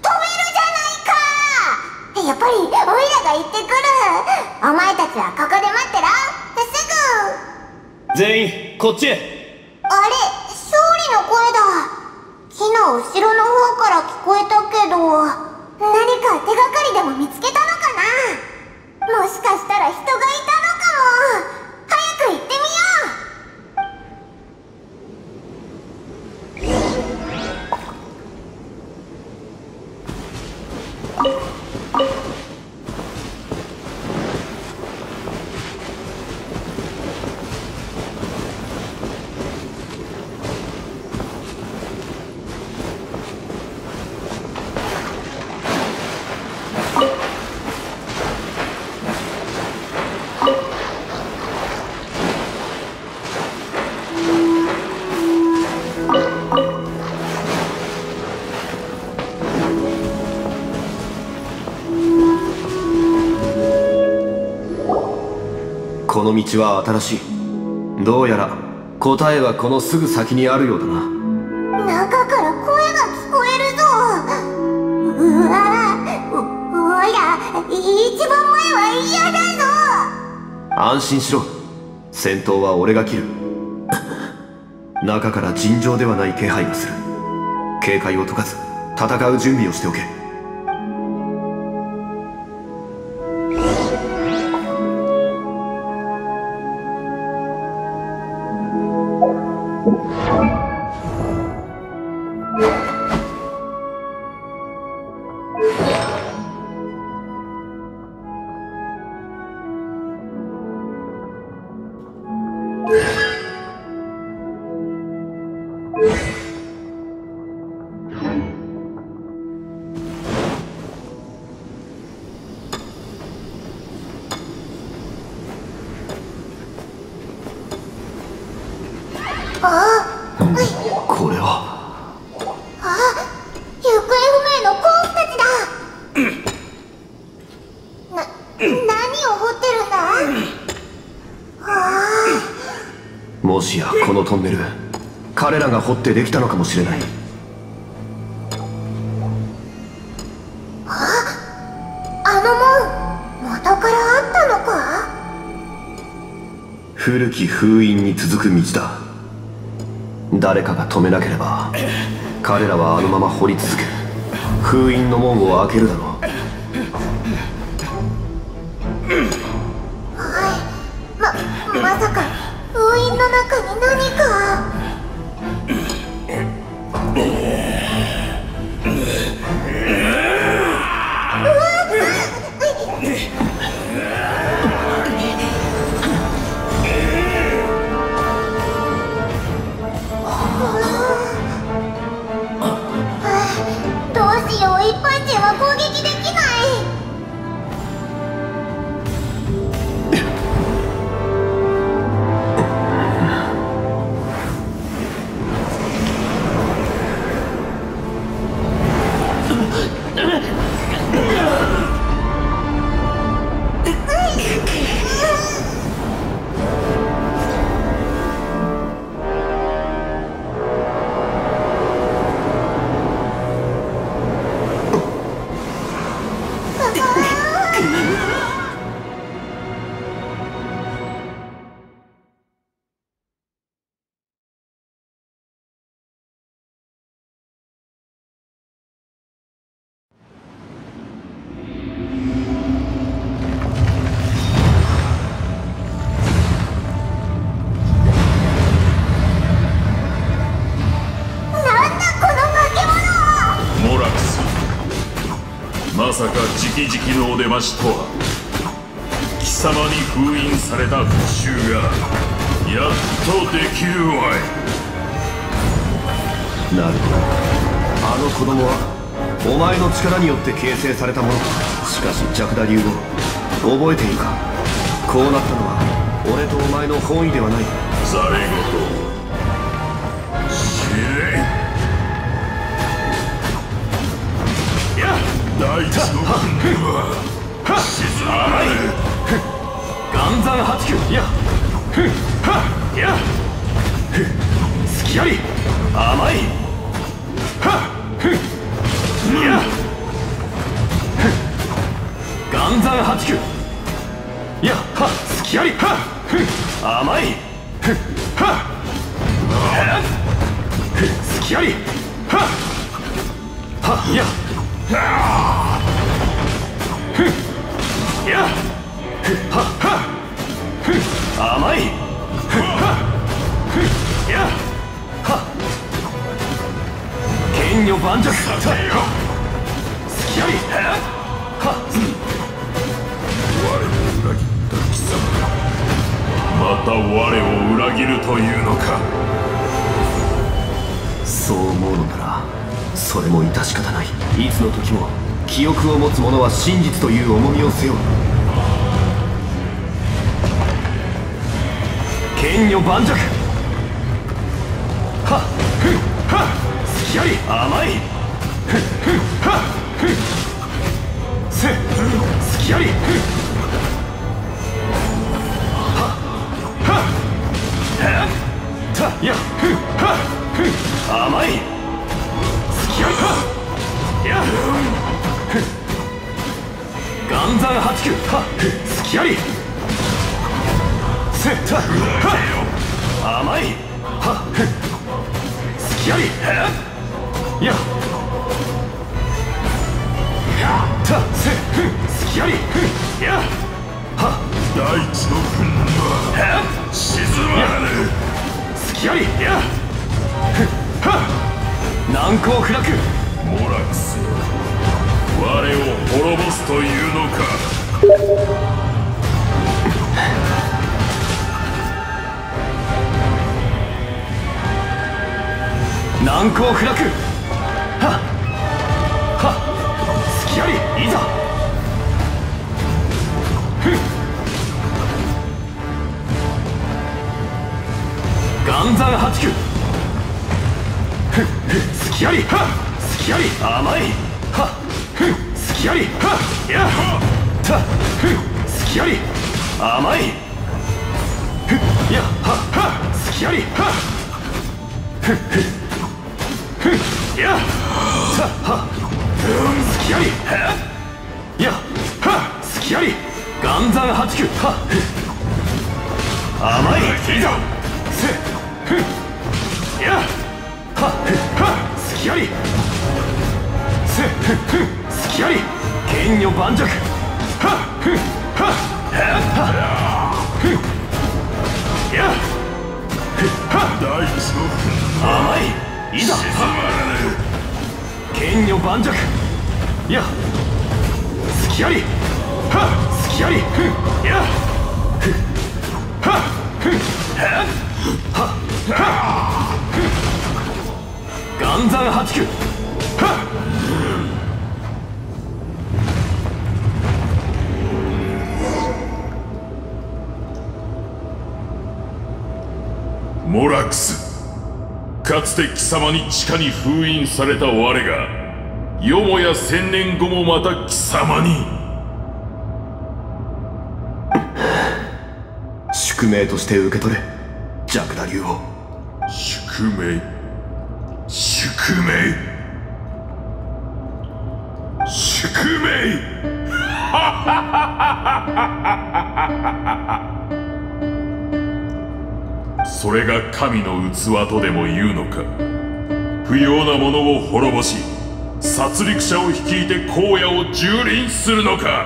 ないか。やっぱりオイラが行ってくる。お前たちはここで待ってろ。すぐ。 全員こっちへ。 あれ、勝利の声だ。木の後ろの方から聞こえたけど、何か手がかりでも見つけたのかな。もしかしたら人がいたのかも。早く行ってみよこの道は新しい。どうやら答えはこのすぐ先にあるようだな。 う。中から声が聞こえるぞ。うわぁ、お、おいら、一番前は嫌だぞ。 安心しろ、戦闘は俺が切る。中から尋常ではない気配がする。警戒を解かず戦う準備をしておけ。これはあ、行方不明の鉱夫たちだ。な、何を掘ってるんだ。ああ、もしやこのトンネル彼らが掘ってできたのかもしれない。 あ、あの門元からあったのか。 古き封印に続く道だ。誰かが止めなければ彼らはあのまま掘り続け封印の門を開けるだろう。 はい、ま、まさか封印の中に何か。どうしよう、一般人は攻撃できない。 まさか直々のお出ましとは。貴様に封印された復讐がやっとできるわい。 なるほど、あの子供はお前の力によって形成されたもの。しかしジャクダ竜王、覚えているか。こうなったのは俺とお前の本意ではない。 ざれ言知れん。 甘い。はっふっいや岩山八九いやはっ隙あり。はっふっ甘い。ふっはっふっ隙あり。はっはっいやふっいやふっはっはっふっ甘い。ふっはっふっいやはっ剣女盤石。さてよ隙あり。はっ我を裏切った貴様がまた我を裏切るというのか。そう思うのならそれも致し方ない。いつの時も記憶を持つ者は真実という重みを背負う。剣女盤石。はっふっはっ隙あり。甘い。ふっふっはっふっせっ隙あり。ふっはっはっはったいやふっはっふっ甘い。隙あり。はっいやふっ岩山八九はっふっ隙あり。せったはっ甘い。はっふっ隙あり。いやたせふん隙あり。ふんいやは大地の憤怒は沈まぬ。隙あり。いやふんは難攻不落。モラクス我を滅ぼすというのか。難攻不落。はっはっ隙あり。いざふっ岩山八九ふっふっ隙あり。はっ隙あり。甘い。はっふっ隙あり。はっいやたふっ隙あり。甘い。ふっいやはっはっ隙あり。はっふっふっふっいやたはっ隙あり。いやはっ隙あり。岩山八九はっ甘い。いざせふっいやはっはっ隙あり。せふっふっ隙あり。剣女盤石。はっふっはっはっふっいやふっは大地の憤怒甘い。いざ沈まらぬ。剣女盤石。いや隙あり。はっ隙あり。ふんいやふっはっふんはっはっふん岩山八九はっモラクスかつて貴様に地下に封印された我がよもや千年後もまた貴様に宿命として受け取れジャクダ竜王。 宿命宿命宿命それが神の器とでも言うのか。不要なものを滅ぼし殺戮者を率いて荒野を蹂躙するのか。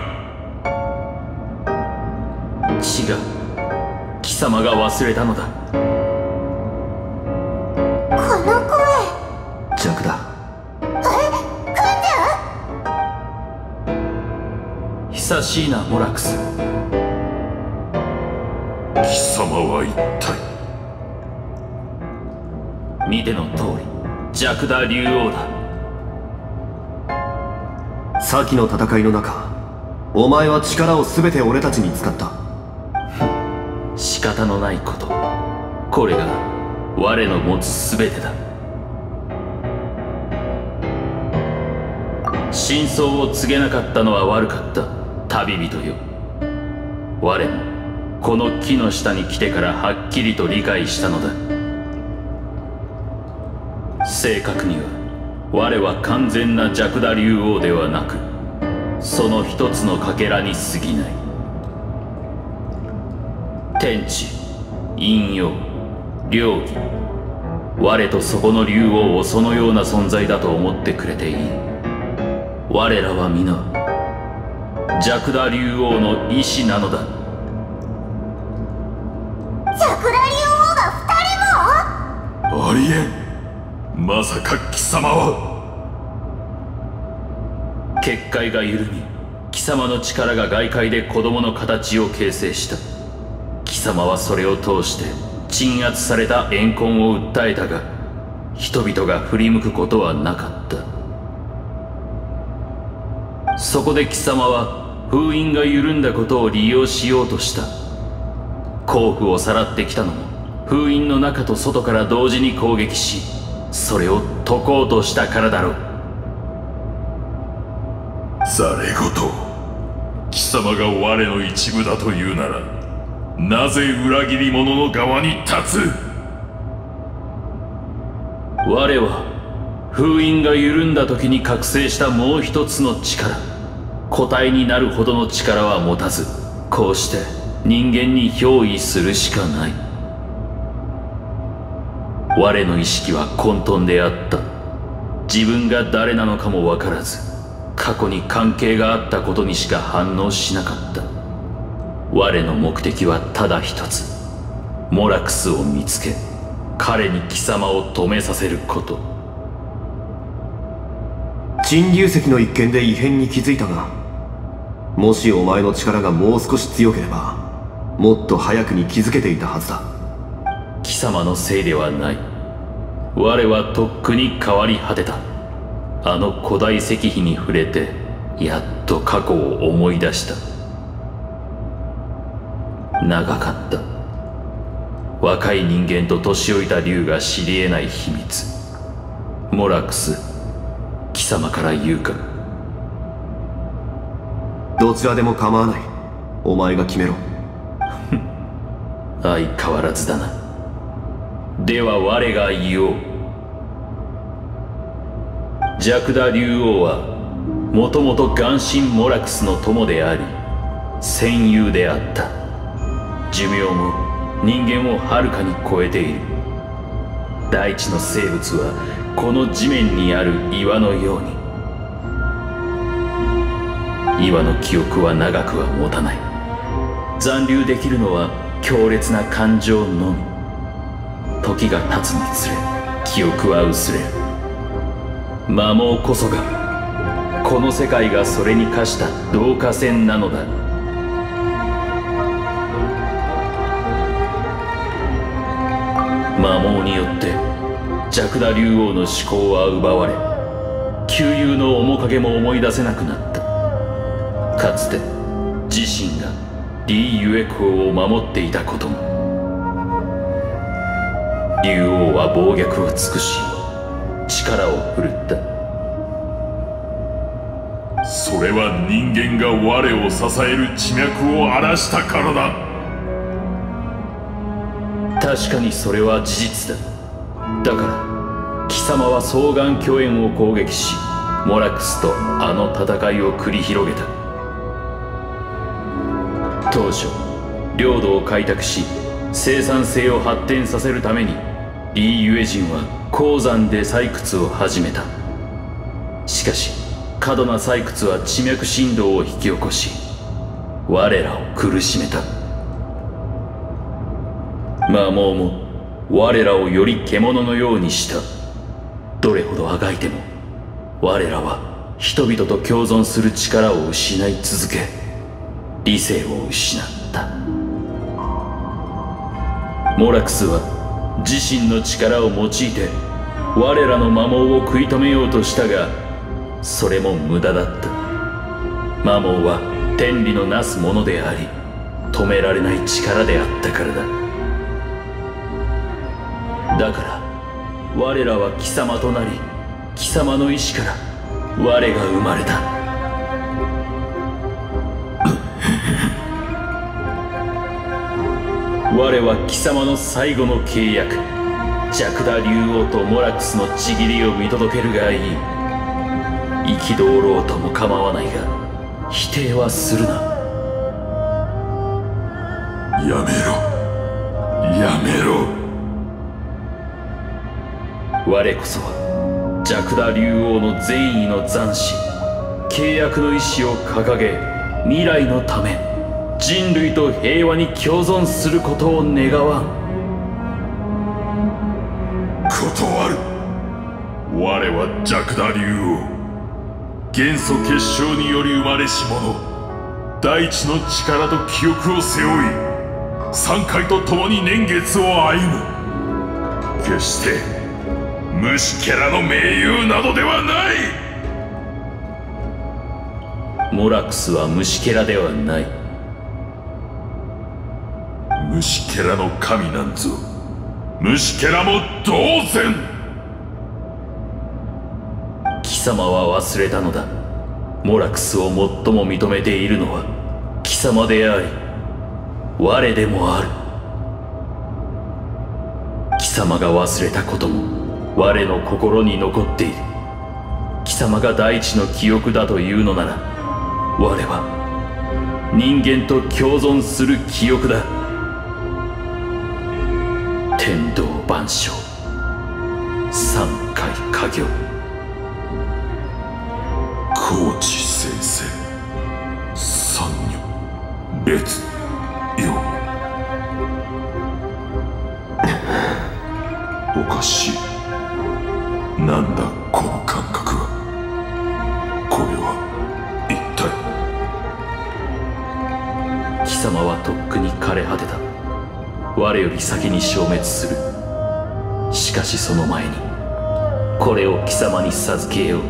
違う。貴様が忘れたのだ。 この声ジャクだ。 え組んで久しいなモラクス。 貴様は一体。 見ての通りジャクダ竜王だ。 先の戦いの中お前は力を全て俺たちに使った。 仕方のないこと。これが我の持つ全てだ。真相を告げなかったのは悪かった旅人よ。我もこの木の下に来てからはっきりと理解したのだ。 正確には我は完全なジャクダ竜王ではなく、その一つのかけらに過ぎない。天地、陰陽、両義、我とそこの竜王をそのような存在だと思ってくれていい。我らは皆ジャクダ竜王の意志なのだ。 ジャクダ竜王が二人も？ ありえん。まさか貴様は。 結界が緩み、貴様の力が外界で子供の形を形成した。貴様はそれを通して鎮圧された怨恨を訴えたが、人々が振り向くことはなかった。そこで貴様は封印が緩んだことを利用しようとした。甲府をさらってきたのも封印の中と外から同時に攻撃し、それを解こうとしたからだろう。 ざれごと、貴様が我の一部だというなら、なぜ裏切り者の側に立つ？ 我は封印が緩んだ時に覚醒したもう一つの力、個体になるほどの力は持たず、こうして人間に憑依するしかない。我の意識は混沌であった。自分が誰なのかも分からず、過去に関係があったことにしか反応しなかった。我の目的はただ一つ、モラクスを見つけ、彼に貴様を止めさせること。 陳龍石の一件で異変に気づいたが、もしお前の力がもう少し強ければ、もっと早くに気づけていたはずだ。 貴様のせいではない。我はとっくに変わり果てた。あの古代石碑に触れて、やっと過去を思い出した。長かった。若い人間と年老いた竜が知り得ない秘密。モラクス、貴様から言うか。 どちらでも構わない。お前が決めろ。 相変わらずだな。では我が言おう。ジャクダ竜王はもともと眼神モラクスの友であり戦友であった。寿命も人間をはるかに超えている。大地の生物はこの地面にある岩のように。岩の記憶は長くは持たない。残留できるのは強烈な感情のみ。時が経つにつれ記憶は薄れる。魔網こそがこの世界がそれに課した導火線なのだ。魔網によってジャクダ竜王の思考は奪われ、旧友の面影も思い出せなくなった。かつて自身がリー・ユエコーを守っていたことも。竜王は暴虐を尽くし力を振るった。 それは人間が我を支える地脈を荒らしたからだ。 確かにそれは事実だ。だから貴様は双眼巨炎を攻撃し、モラクスとあの戦いを繰り広げた。当初領土を開拓し生産性を発展させるためにリー・ユエ人は鉱山で採掘を始めた。しかし過度な採掘は地脈振動を引き起こし、我らを苦しめた。魔網も我らをより獣のようにした。どれほどあがいても我らは人々と共存する力を失い続け、理性を失った。モラクスは自身の力を用いて我らの魔網を食い止めようとしたが、それも無駄だった。魔網は天理のなすものであり、止められない力であったからだ。だから我らは貴様となり、貴様の意志から我が生まれた。我は貴様の最後の契約、 ジャクダ竜王とモラクスのちぎりを見届けるがいい。憤ろうとも構わないが否定はするな。 やめろやめろ。 我こそはジャクダ竜王の善意の残滓、契約の意志を掲げ、未来のため人類と平和に共存することを願わん。 断る。我はジャクダ竜王、元素結晶により生まれし者、大地の力と記憶を背負い、山海と共に年月を歩む。決して虫けらの盟友などではない。 モラクスは虫けらではない。 虫けらの神なんぞ虫けらも同然。 貴様は忘れたのだ。モラクスを最も認めているのは貴様であり我でもある。貴様が忘れたことも我の心に残っている。貴様が大地の記憶だというのなら、我は人間と共存する記憶だ。天道万象、山海家業、 高知先生、三女別よ。おかしい。なんだこの感覚は。これは一体。 貴様はとっくに枯れ果てた。我より先に消滅する。しかしその前にこれを貴様に授けよう。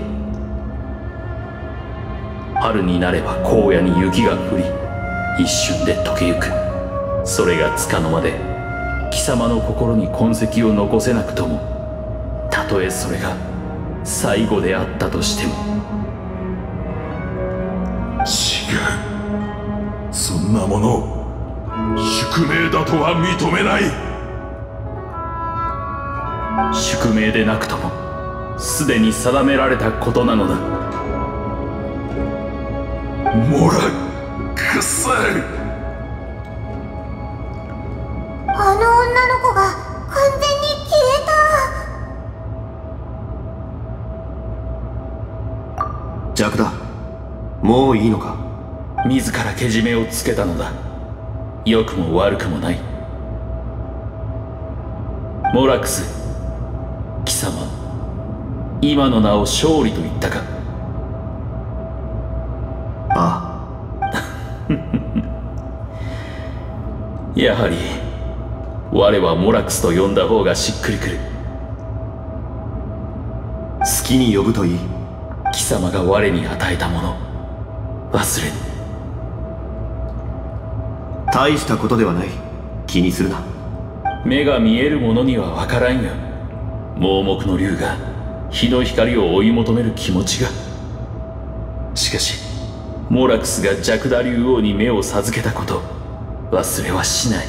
春になれば荒野に雪が降り、一瞬で溶けゆく。それがつかの間で貴様の心に痕跡を残せなくとも、たとえそれが最後であったとしても。 違う。そんなもの宿命だとは認めない。 宿命でなくともすでに定められたことなのだ。 モラクス。 あの女の子が完全に消えた。 ジャクダ、もういいのか。 自らけじめをつけたのだ。良くも悪くもない。モラクス、貴様、今の名を勝利と言ったか。 ああやはり我はモラクスと呼んだ方がしっくりくる。 好きに呼ぶといい。 貴様が我に与えたもの忘れぬ。 大したことではない。気にするな。 目が見えるものには分からんよ。盲目の竜が日の光を追い求める気持ちが。しかしモラクスがジャクダ竜王に目を授けたこと、忘れはしない。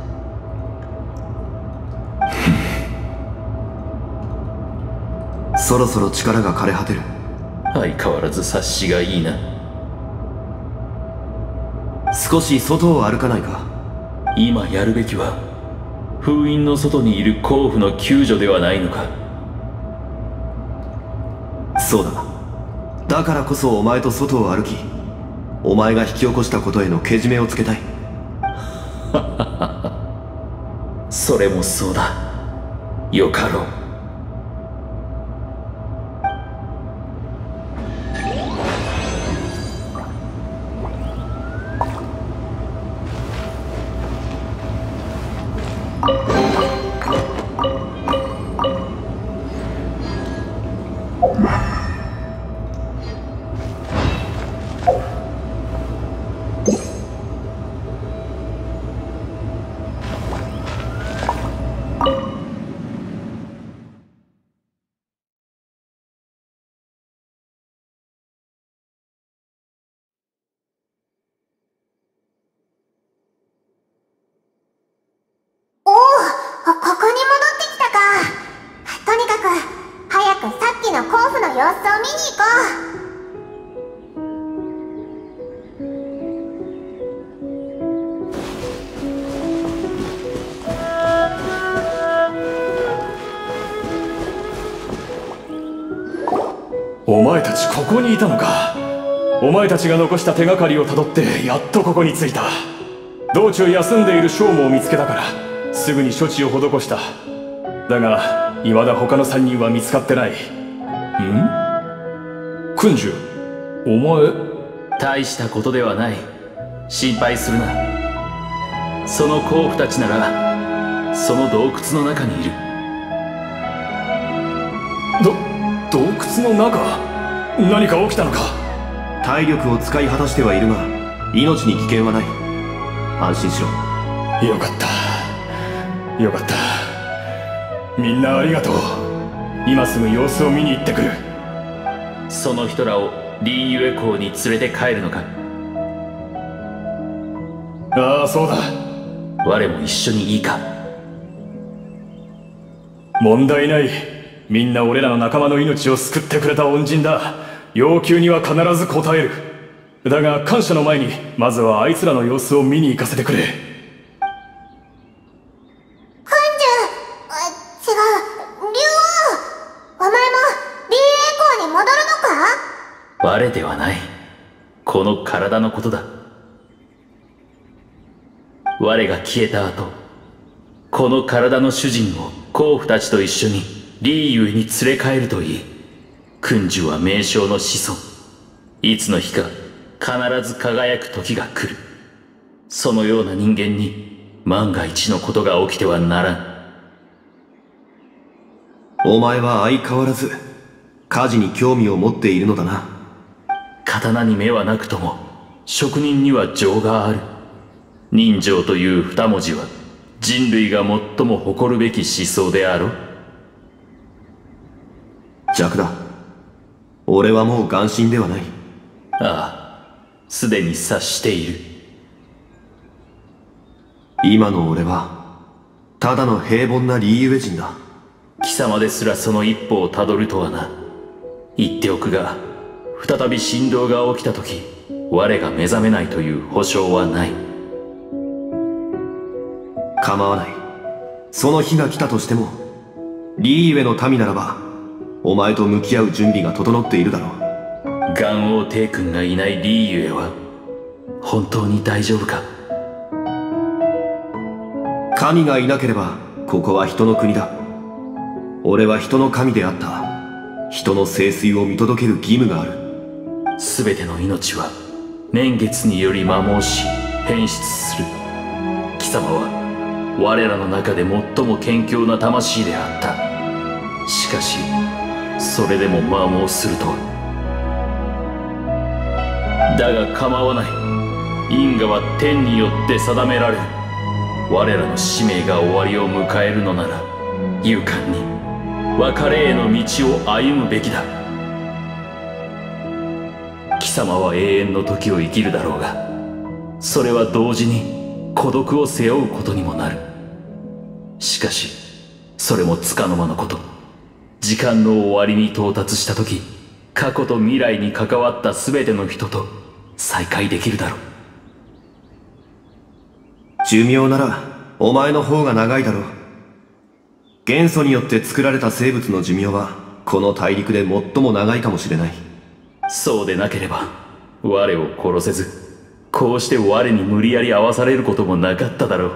そろそろ力が枯れ果てる。 相変わらず察しがいいな。 少し外を歩かないか。 今やるべきは封印の外にいる甲府の救助ではないのか。 そうだ。だからこそお前と外を歩き、お前が引き起こしたことへのけじめをつけたい。 それもそうだ。よかろう。 ここに戻ってきたか。 の甲府の様子を見に行こお前たちここにいたのか。お前たちが残した手がかりをたどってやっとここに着いた。道中休んでいる将門を見つけたからすぐに処置を施した。だが未だ他の三人は見つかってない。ん？君主、お前。 大したことではない。心配するな。その甲府たちならその洞窟の中にいる。 ど洞窟の中？何か起きたのか？ 体力を使い果たしてはいるが命に危険はない。安心しろ。 よかったよかった。みんなありがとう。今すぐ様子を見に行ってくる。 その人らをリーユエ港に連れて帰るのか？ ああ、そうだ。 我も一緒にいいか？ 問題ない。みんな俺らの仲間の命を救ってくれた恩人だ。要求には必ず応える。だが感謝の前にまずはあいつらの様子を見に行かせてくれ。 う。君主、あ、違う、竜王。お前もリーエ港に戻るのか？ 我ではない。この体のことだ。我が消えた後、この体の主人を甲府たちと一緒にリーユエに連れ帰るといい。君主は名将の子孫。いつの日か必ず輝く時が来る。そのような人間に万が一のことが起きてはならん。 お前は相変わらず火事に興味を持っているのだな。 刀に目はなくとも職人には情がある。人情という二文字は人類が最も誇るべき思想であろう。 弱だ。俺はもう眼神ではない。 ああ、すでに察している。 今の俺はただの平凡なリーユエ人だ。 貴様ですらその一歩をたどるとはな。言っておくが、再び振動が起きた時我が目覚めないという保証はない。 構わない。その日が来たとしてもリーユエの民ならばお前と向き合う準備が整っているだろう。 元王帝君がいないリーユエは本当に大丈夫か？ 神がいなければここは人の国だ。俺は人の神であった。人の聖水を見届ける義務がある。 全ての命は年月により摩耗し変質する。貴様は我らの中で最も謙虚な魂であった。しかしそれでも摩耗するとは。だが構わない。因果は天によって定められる。我らの使命が終わりを迎えるのなら勇敢に別れへの道を歩むべきだ。貴様は永遠の時を生きるだろうが、それは同時に孤独を背負うことにもなる。しかしそれもつかの間のこと。時間の終わりに到達した時、過去と未来に関わった全ての人と再会できるだろう。 寿命ならお前の方が長いだろう。元素によって作られた生物の寿命はこの大陸で最も長いかもしれない。 そうでなければ我を殺せず、こうして我に無理やり合わされることもなかっただろ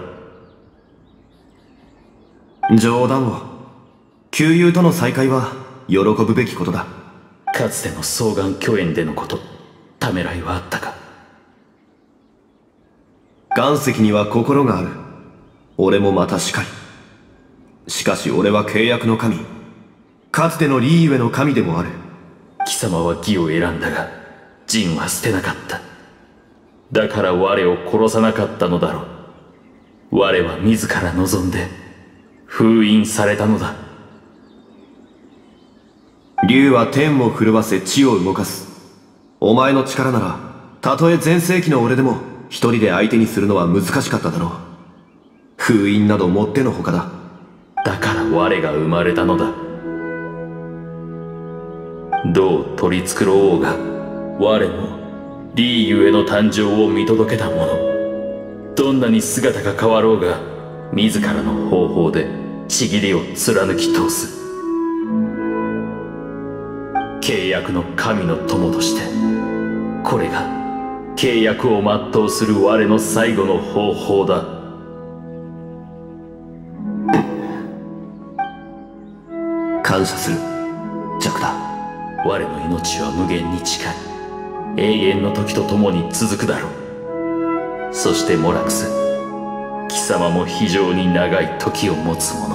う。冗談を。旧友との再会は喜ぶべきことだ。 かつての双眼巨縁でのこと、ためらいはあったか？ 岩石には心がある。俺もまたしかり。しかし俺は契約の神、かつてのリーユエの神でもある。 貴様は義を選んだが仁は捨てなかった。だから我を殺さなかったのだろう。我は自ら望んで封印されたのだ。 竜は天を震わせ地を動かす。お前の力ならたとえ全盛期の俺でも一人で相手にするのは難しかっただろう。封印などもってのほかだ。 だから我が生まれたのだ。 どう取り繕おうが我もリーユへの誕生を見届けた者、どんなに姿が変わろうが自らの方法でちぎりを貫き通す。契約の神の友として、これが契約を全うする我の最後の方法だ。 感謝する、ジャクダ。 我の命は無限に近い。永遠の時とともに続くだろう。そしてモラクス、貴様も非常に長い時を持つ者。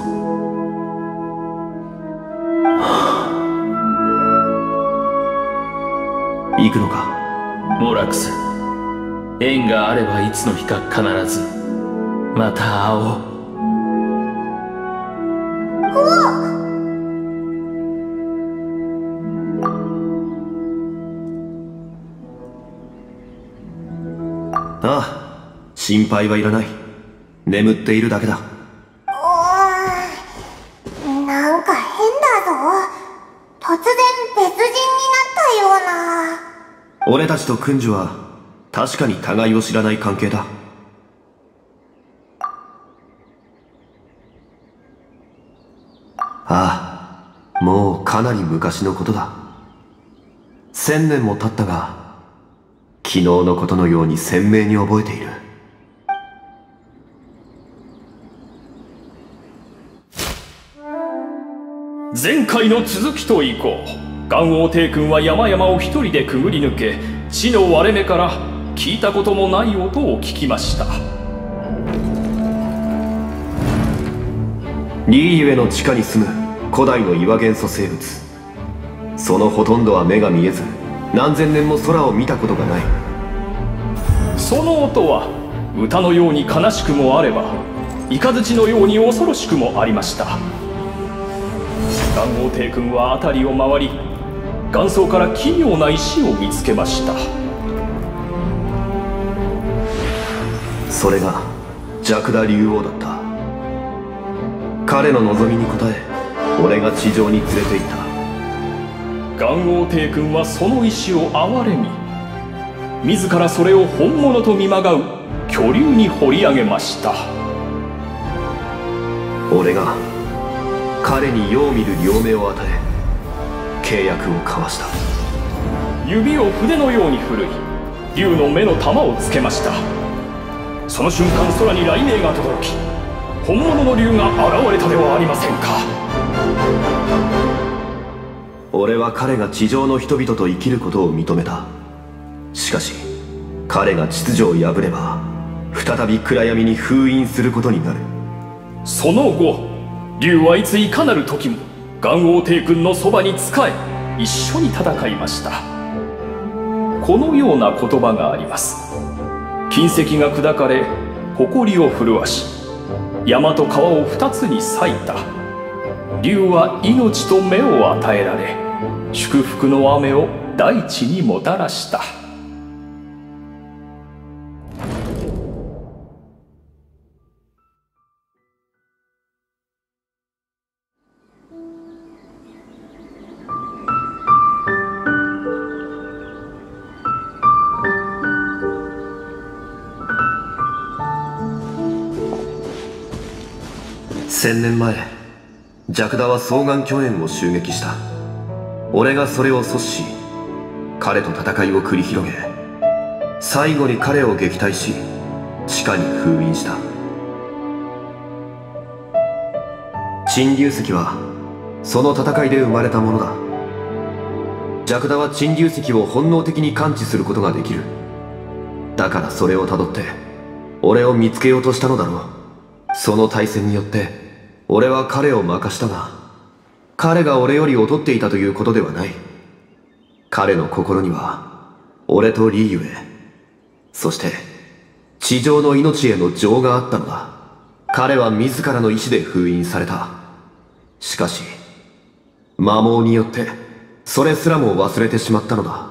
行くのか？ モラクス、縁があればいつの日か必ずまた会おう。 ああ、心配はいらない。眠っているだけだ。 うーん、なんか変だぞ。突然別人になったような。 俺たちと君主は確かに互いを知らない関係だ。ああ、もうかなり昔のことだ。千年も経ったが、昨日のことのように鮮明に覚えている。 前回の続きといこう。元王帝君は山々を一人でくぐり抜け、地の割れ目から聞いたこともない音を聞きました。 リーユへの地下に住む古代の岩元素生物。そのほとんどは目が見えず、何千年も空を見たことがない。 その音は歌のように悲しくもあれば、雷のように恐ろしくもありました。元王帝君は辺りを回り、岩層から奇妙な石を見つけました。 それがジャクダ竜王だった。彼の望みに応え、俺が地上に連れて行った。 元王帝君はその石を憐れみ、自らそれを本物と見まがう巨竜に掘り上げました。 俺が彼に世を見る両目を与え、契約を交わした。 指を筆のように振るい、竜の目の玉をつけました。その瞬間、空に雷鳴が轟き、本物の竜が現れたではありませんか。 俺は彼が地上の人々と生きることを認めた。しかし彼が秩序を破れば、再び暗闇に封印することになる。 その後、竜はいついかなる時も元王帝君のそばに仕え、一緒に戦いました。このような言葉があります。金石が砕かれ、埃を震わし、山と川を二つに裂いた。竜は命と目を与えられ、祝福の雨を大地にもたらした。 千年前、ジャクダは双眼巨猿を襲撃した。俺がそれを阻止し、彼と戦いを繰り広げ、最後に彼を撃退し、地下に封印した。鎮竜石はその戦いで生まれたものだ。ジャクダは鎮竜石を本能的に感知することができる。だからそれをたどって俺を見つけようとしたのだろう。その対戦によって俺は彼を負かしたが、彼が俺より劣っていたということではない。彼の心には俺とリーユへ、そして地上の命への情があったのだ。彼は自らの意志で封印された。しかし魔網によってそれすらも忘れてしまったのだ。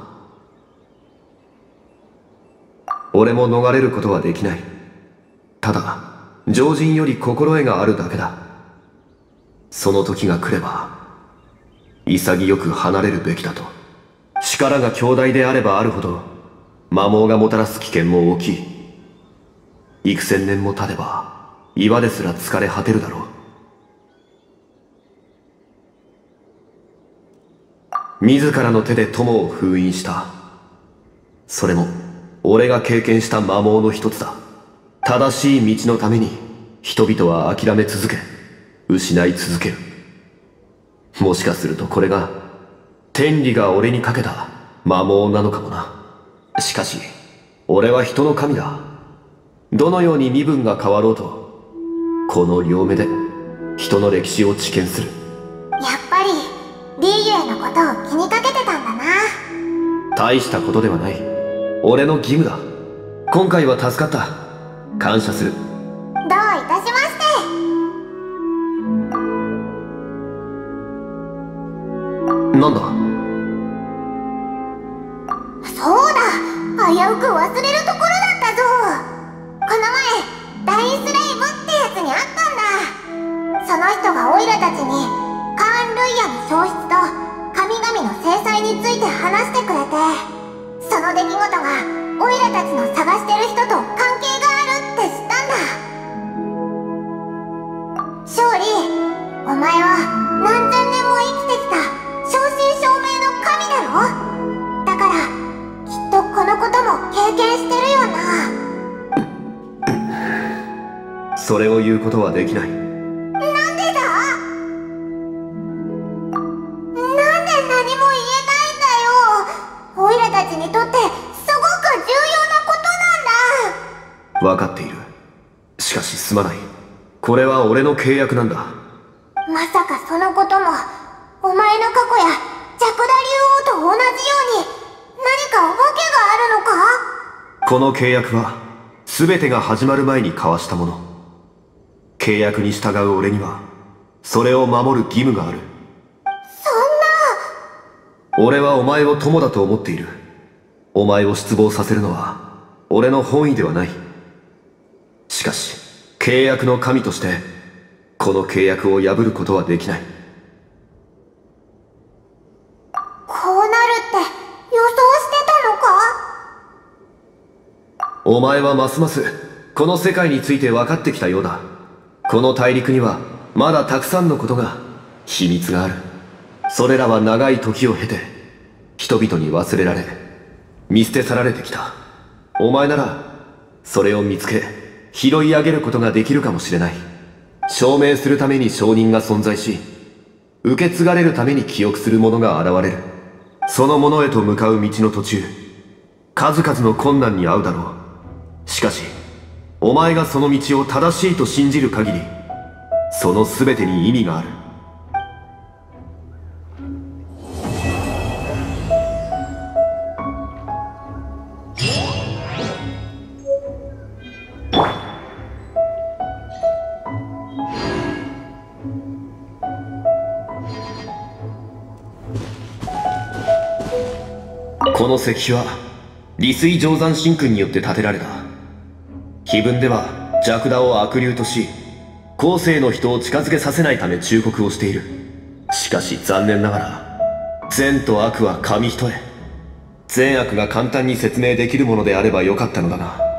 俺も逃れることはできない。ただ常人より心得があるだけだ。その時が来れば潔く離れるべきだと。力が強大であればあるほど摩耗がもたらす危険も大きい。幾千年も経てば岩ですら疲れ果てるだろう。自らの手で友を封印した。それも俺が経験した摩耗の一つだ。正しい道のために人々は諦め続け失い続ける。もしかするとこれが天理が俺にかけた摩耗なのかもな。しかし俺は人の神だ。どのように身分が変わろうとこの両目で人の歴史を知見する。 やっぱりリーユへのことを気にかけてたんだな。 大したことではない。俺の義務だ。今回は助かった。感謝する。 どういたしまして。 なんだ。 そうだ、危うく忘れるところだったぞ。この前ダイスレイブってやつに会ったんだ。その人がオイラたちにカーン・ルイヤの消失と神々の制裁について話してくれて、その出来事がオイラたちの探してる人と関係があるって知ったんだ。勝利、お前は何千年も生きてきた正真正銘の神だろ。だからきっとこのことも経験してるよな。 それを言うことはできない。 なんでだ？なんで何も言えないんだよ。オイラたちにとってすごく重要なことなんだ。 分かっている。しかしすまない。これは俺の契約なんだ。 まさかそのこともお前の過去やジャクダ竜王と同じように何か訳があるのか？ この契約は全てが始まる前に交わしたもの。契約に従う俺にはそれを守る義務がある。 そんな。 俺はお前を友だと思っている。お前を失望させるのは俺の本意ではない。しかし契約の神としてこの契約を破ることはできない。 こうなるって予想してたのか？ お前はますますこの世界について分かってきたようだ。この大陸にはまだたくさんのことが秘密がある。それらは長い時を経て人々に忘れられ見捨て去られてきた。お前ならそれを見つけ拾い上げることができるかもしれない。証明するために証人が存在し、受け継がれるために記憶する者が現れる。その者へと向かう道の途中、数々の困難に遭うだろう。しかしお前がその道を正しいと信じる限り、その全てに意味がある。この石碑は利水定山神君によって建てられた。碑文ではジャクダを悪竜とし、後世の人を近づけさせないため忠告をしている。しかし残念ながら善と悪は紙一重。善悪が簡単に説明できるものであればよかったのだが、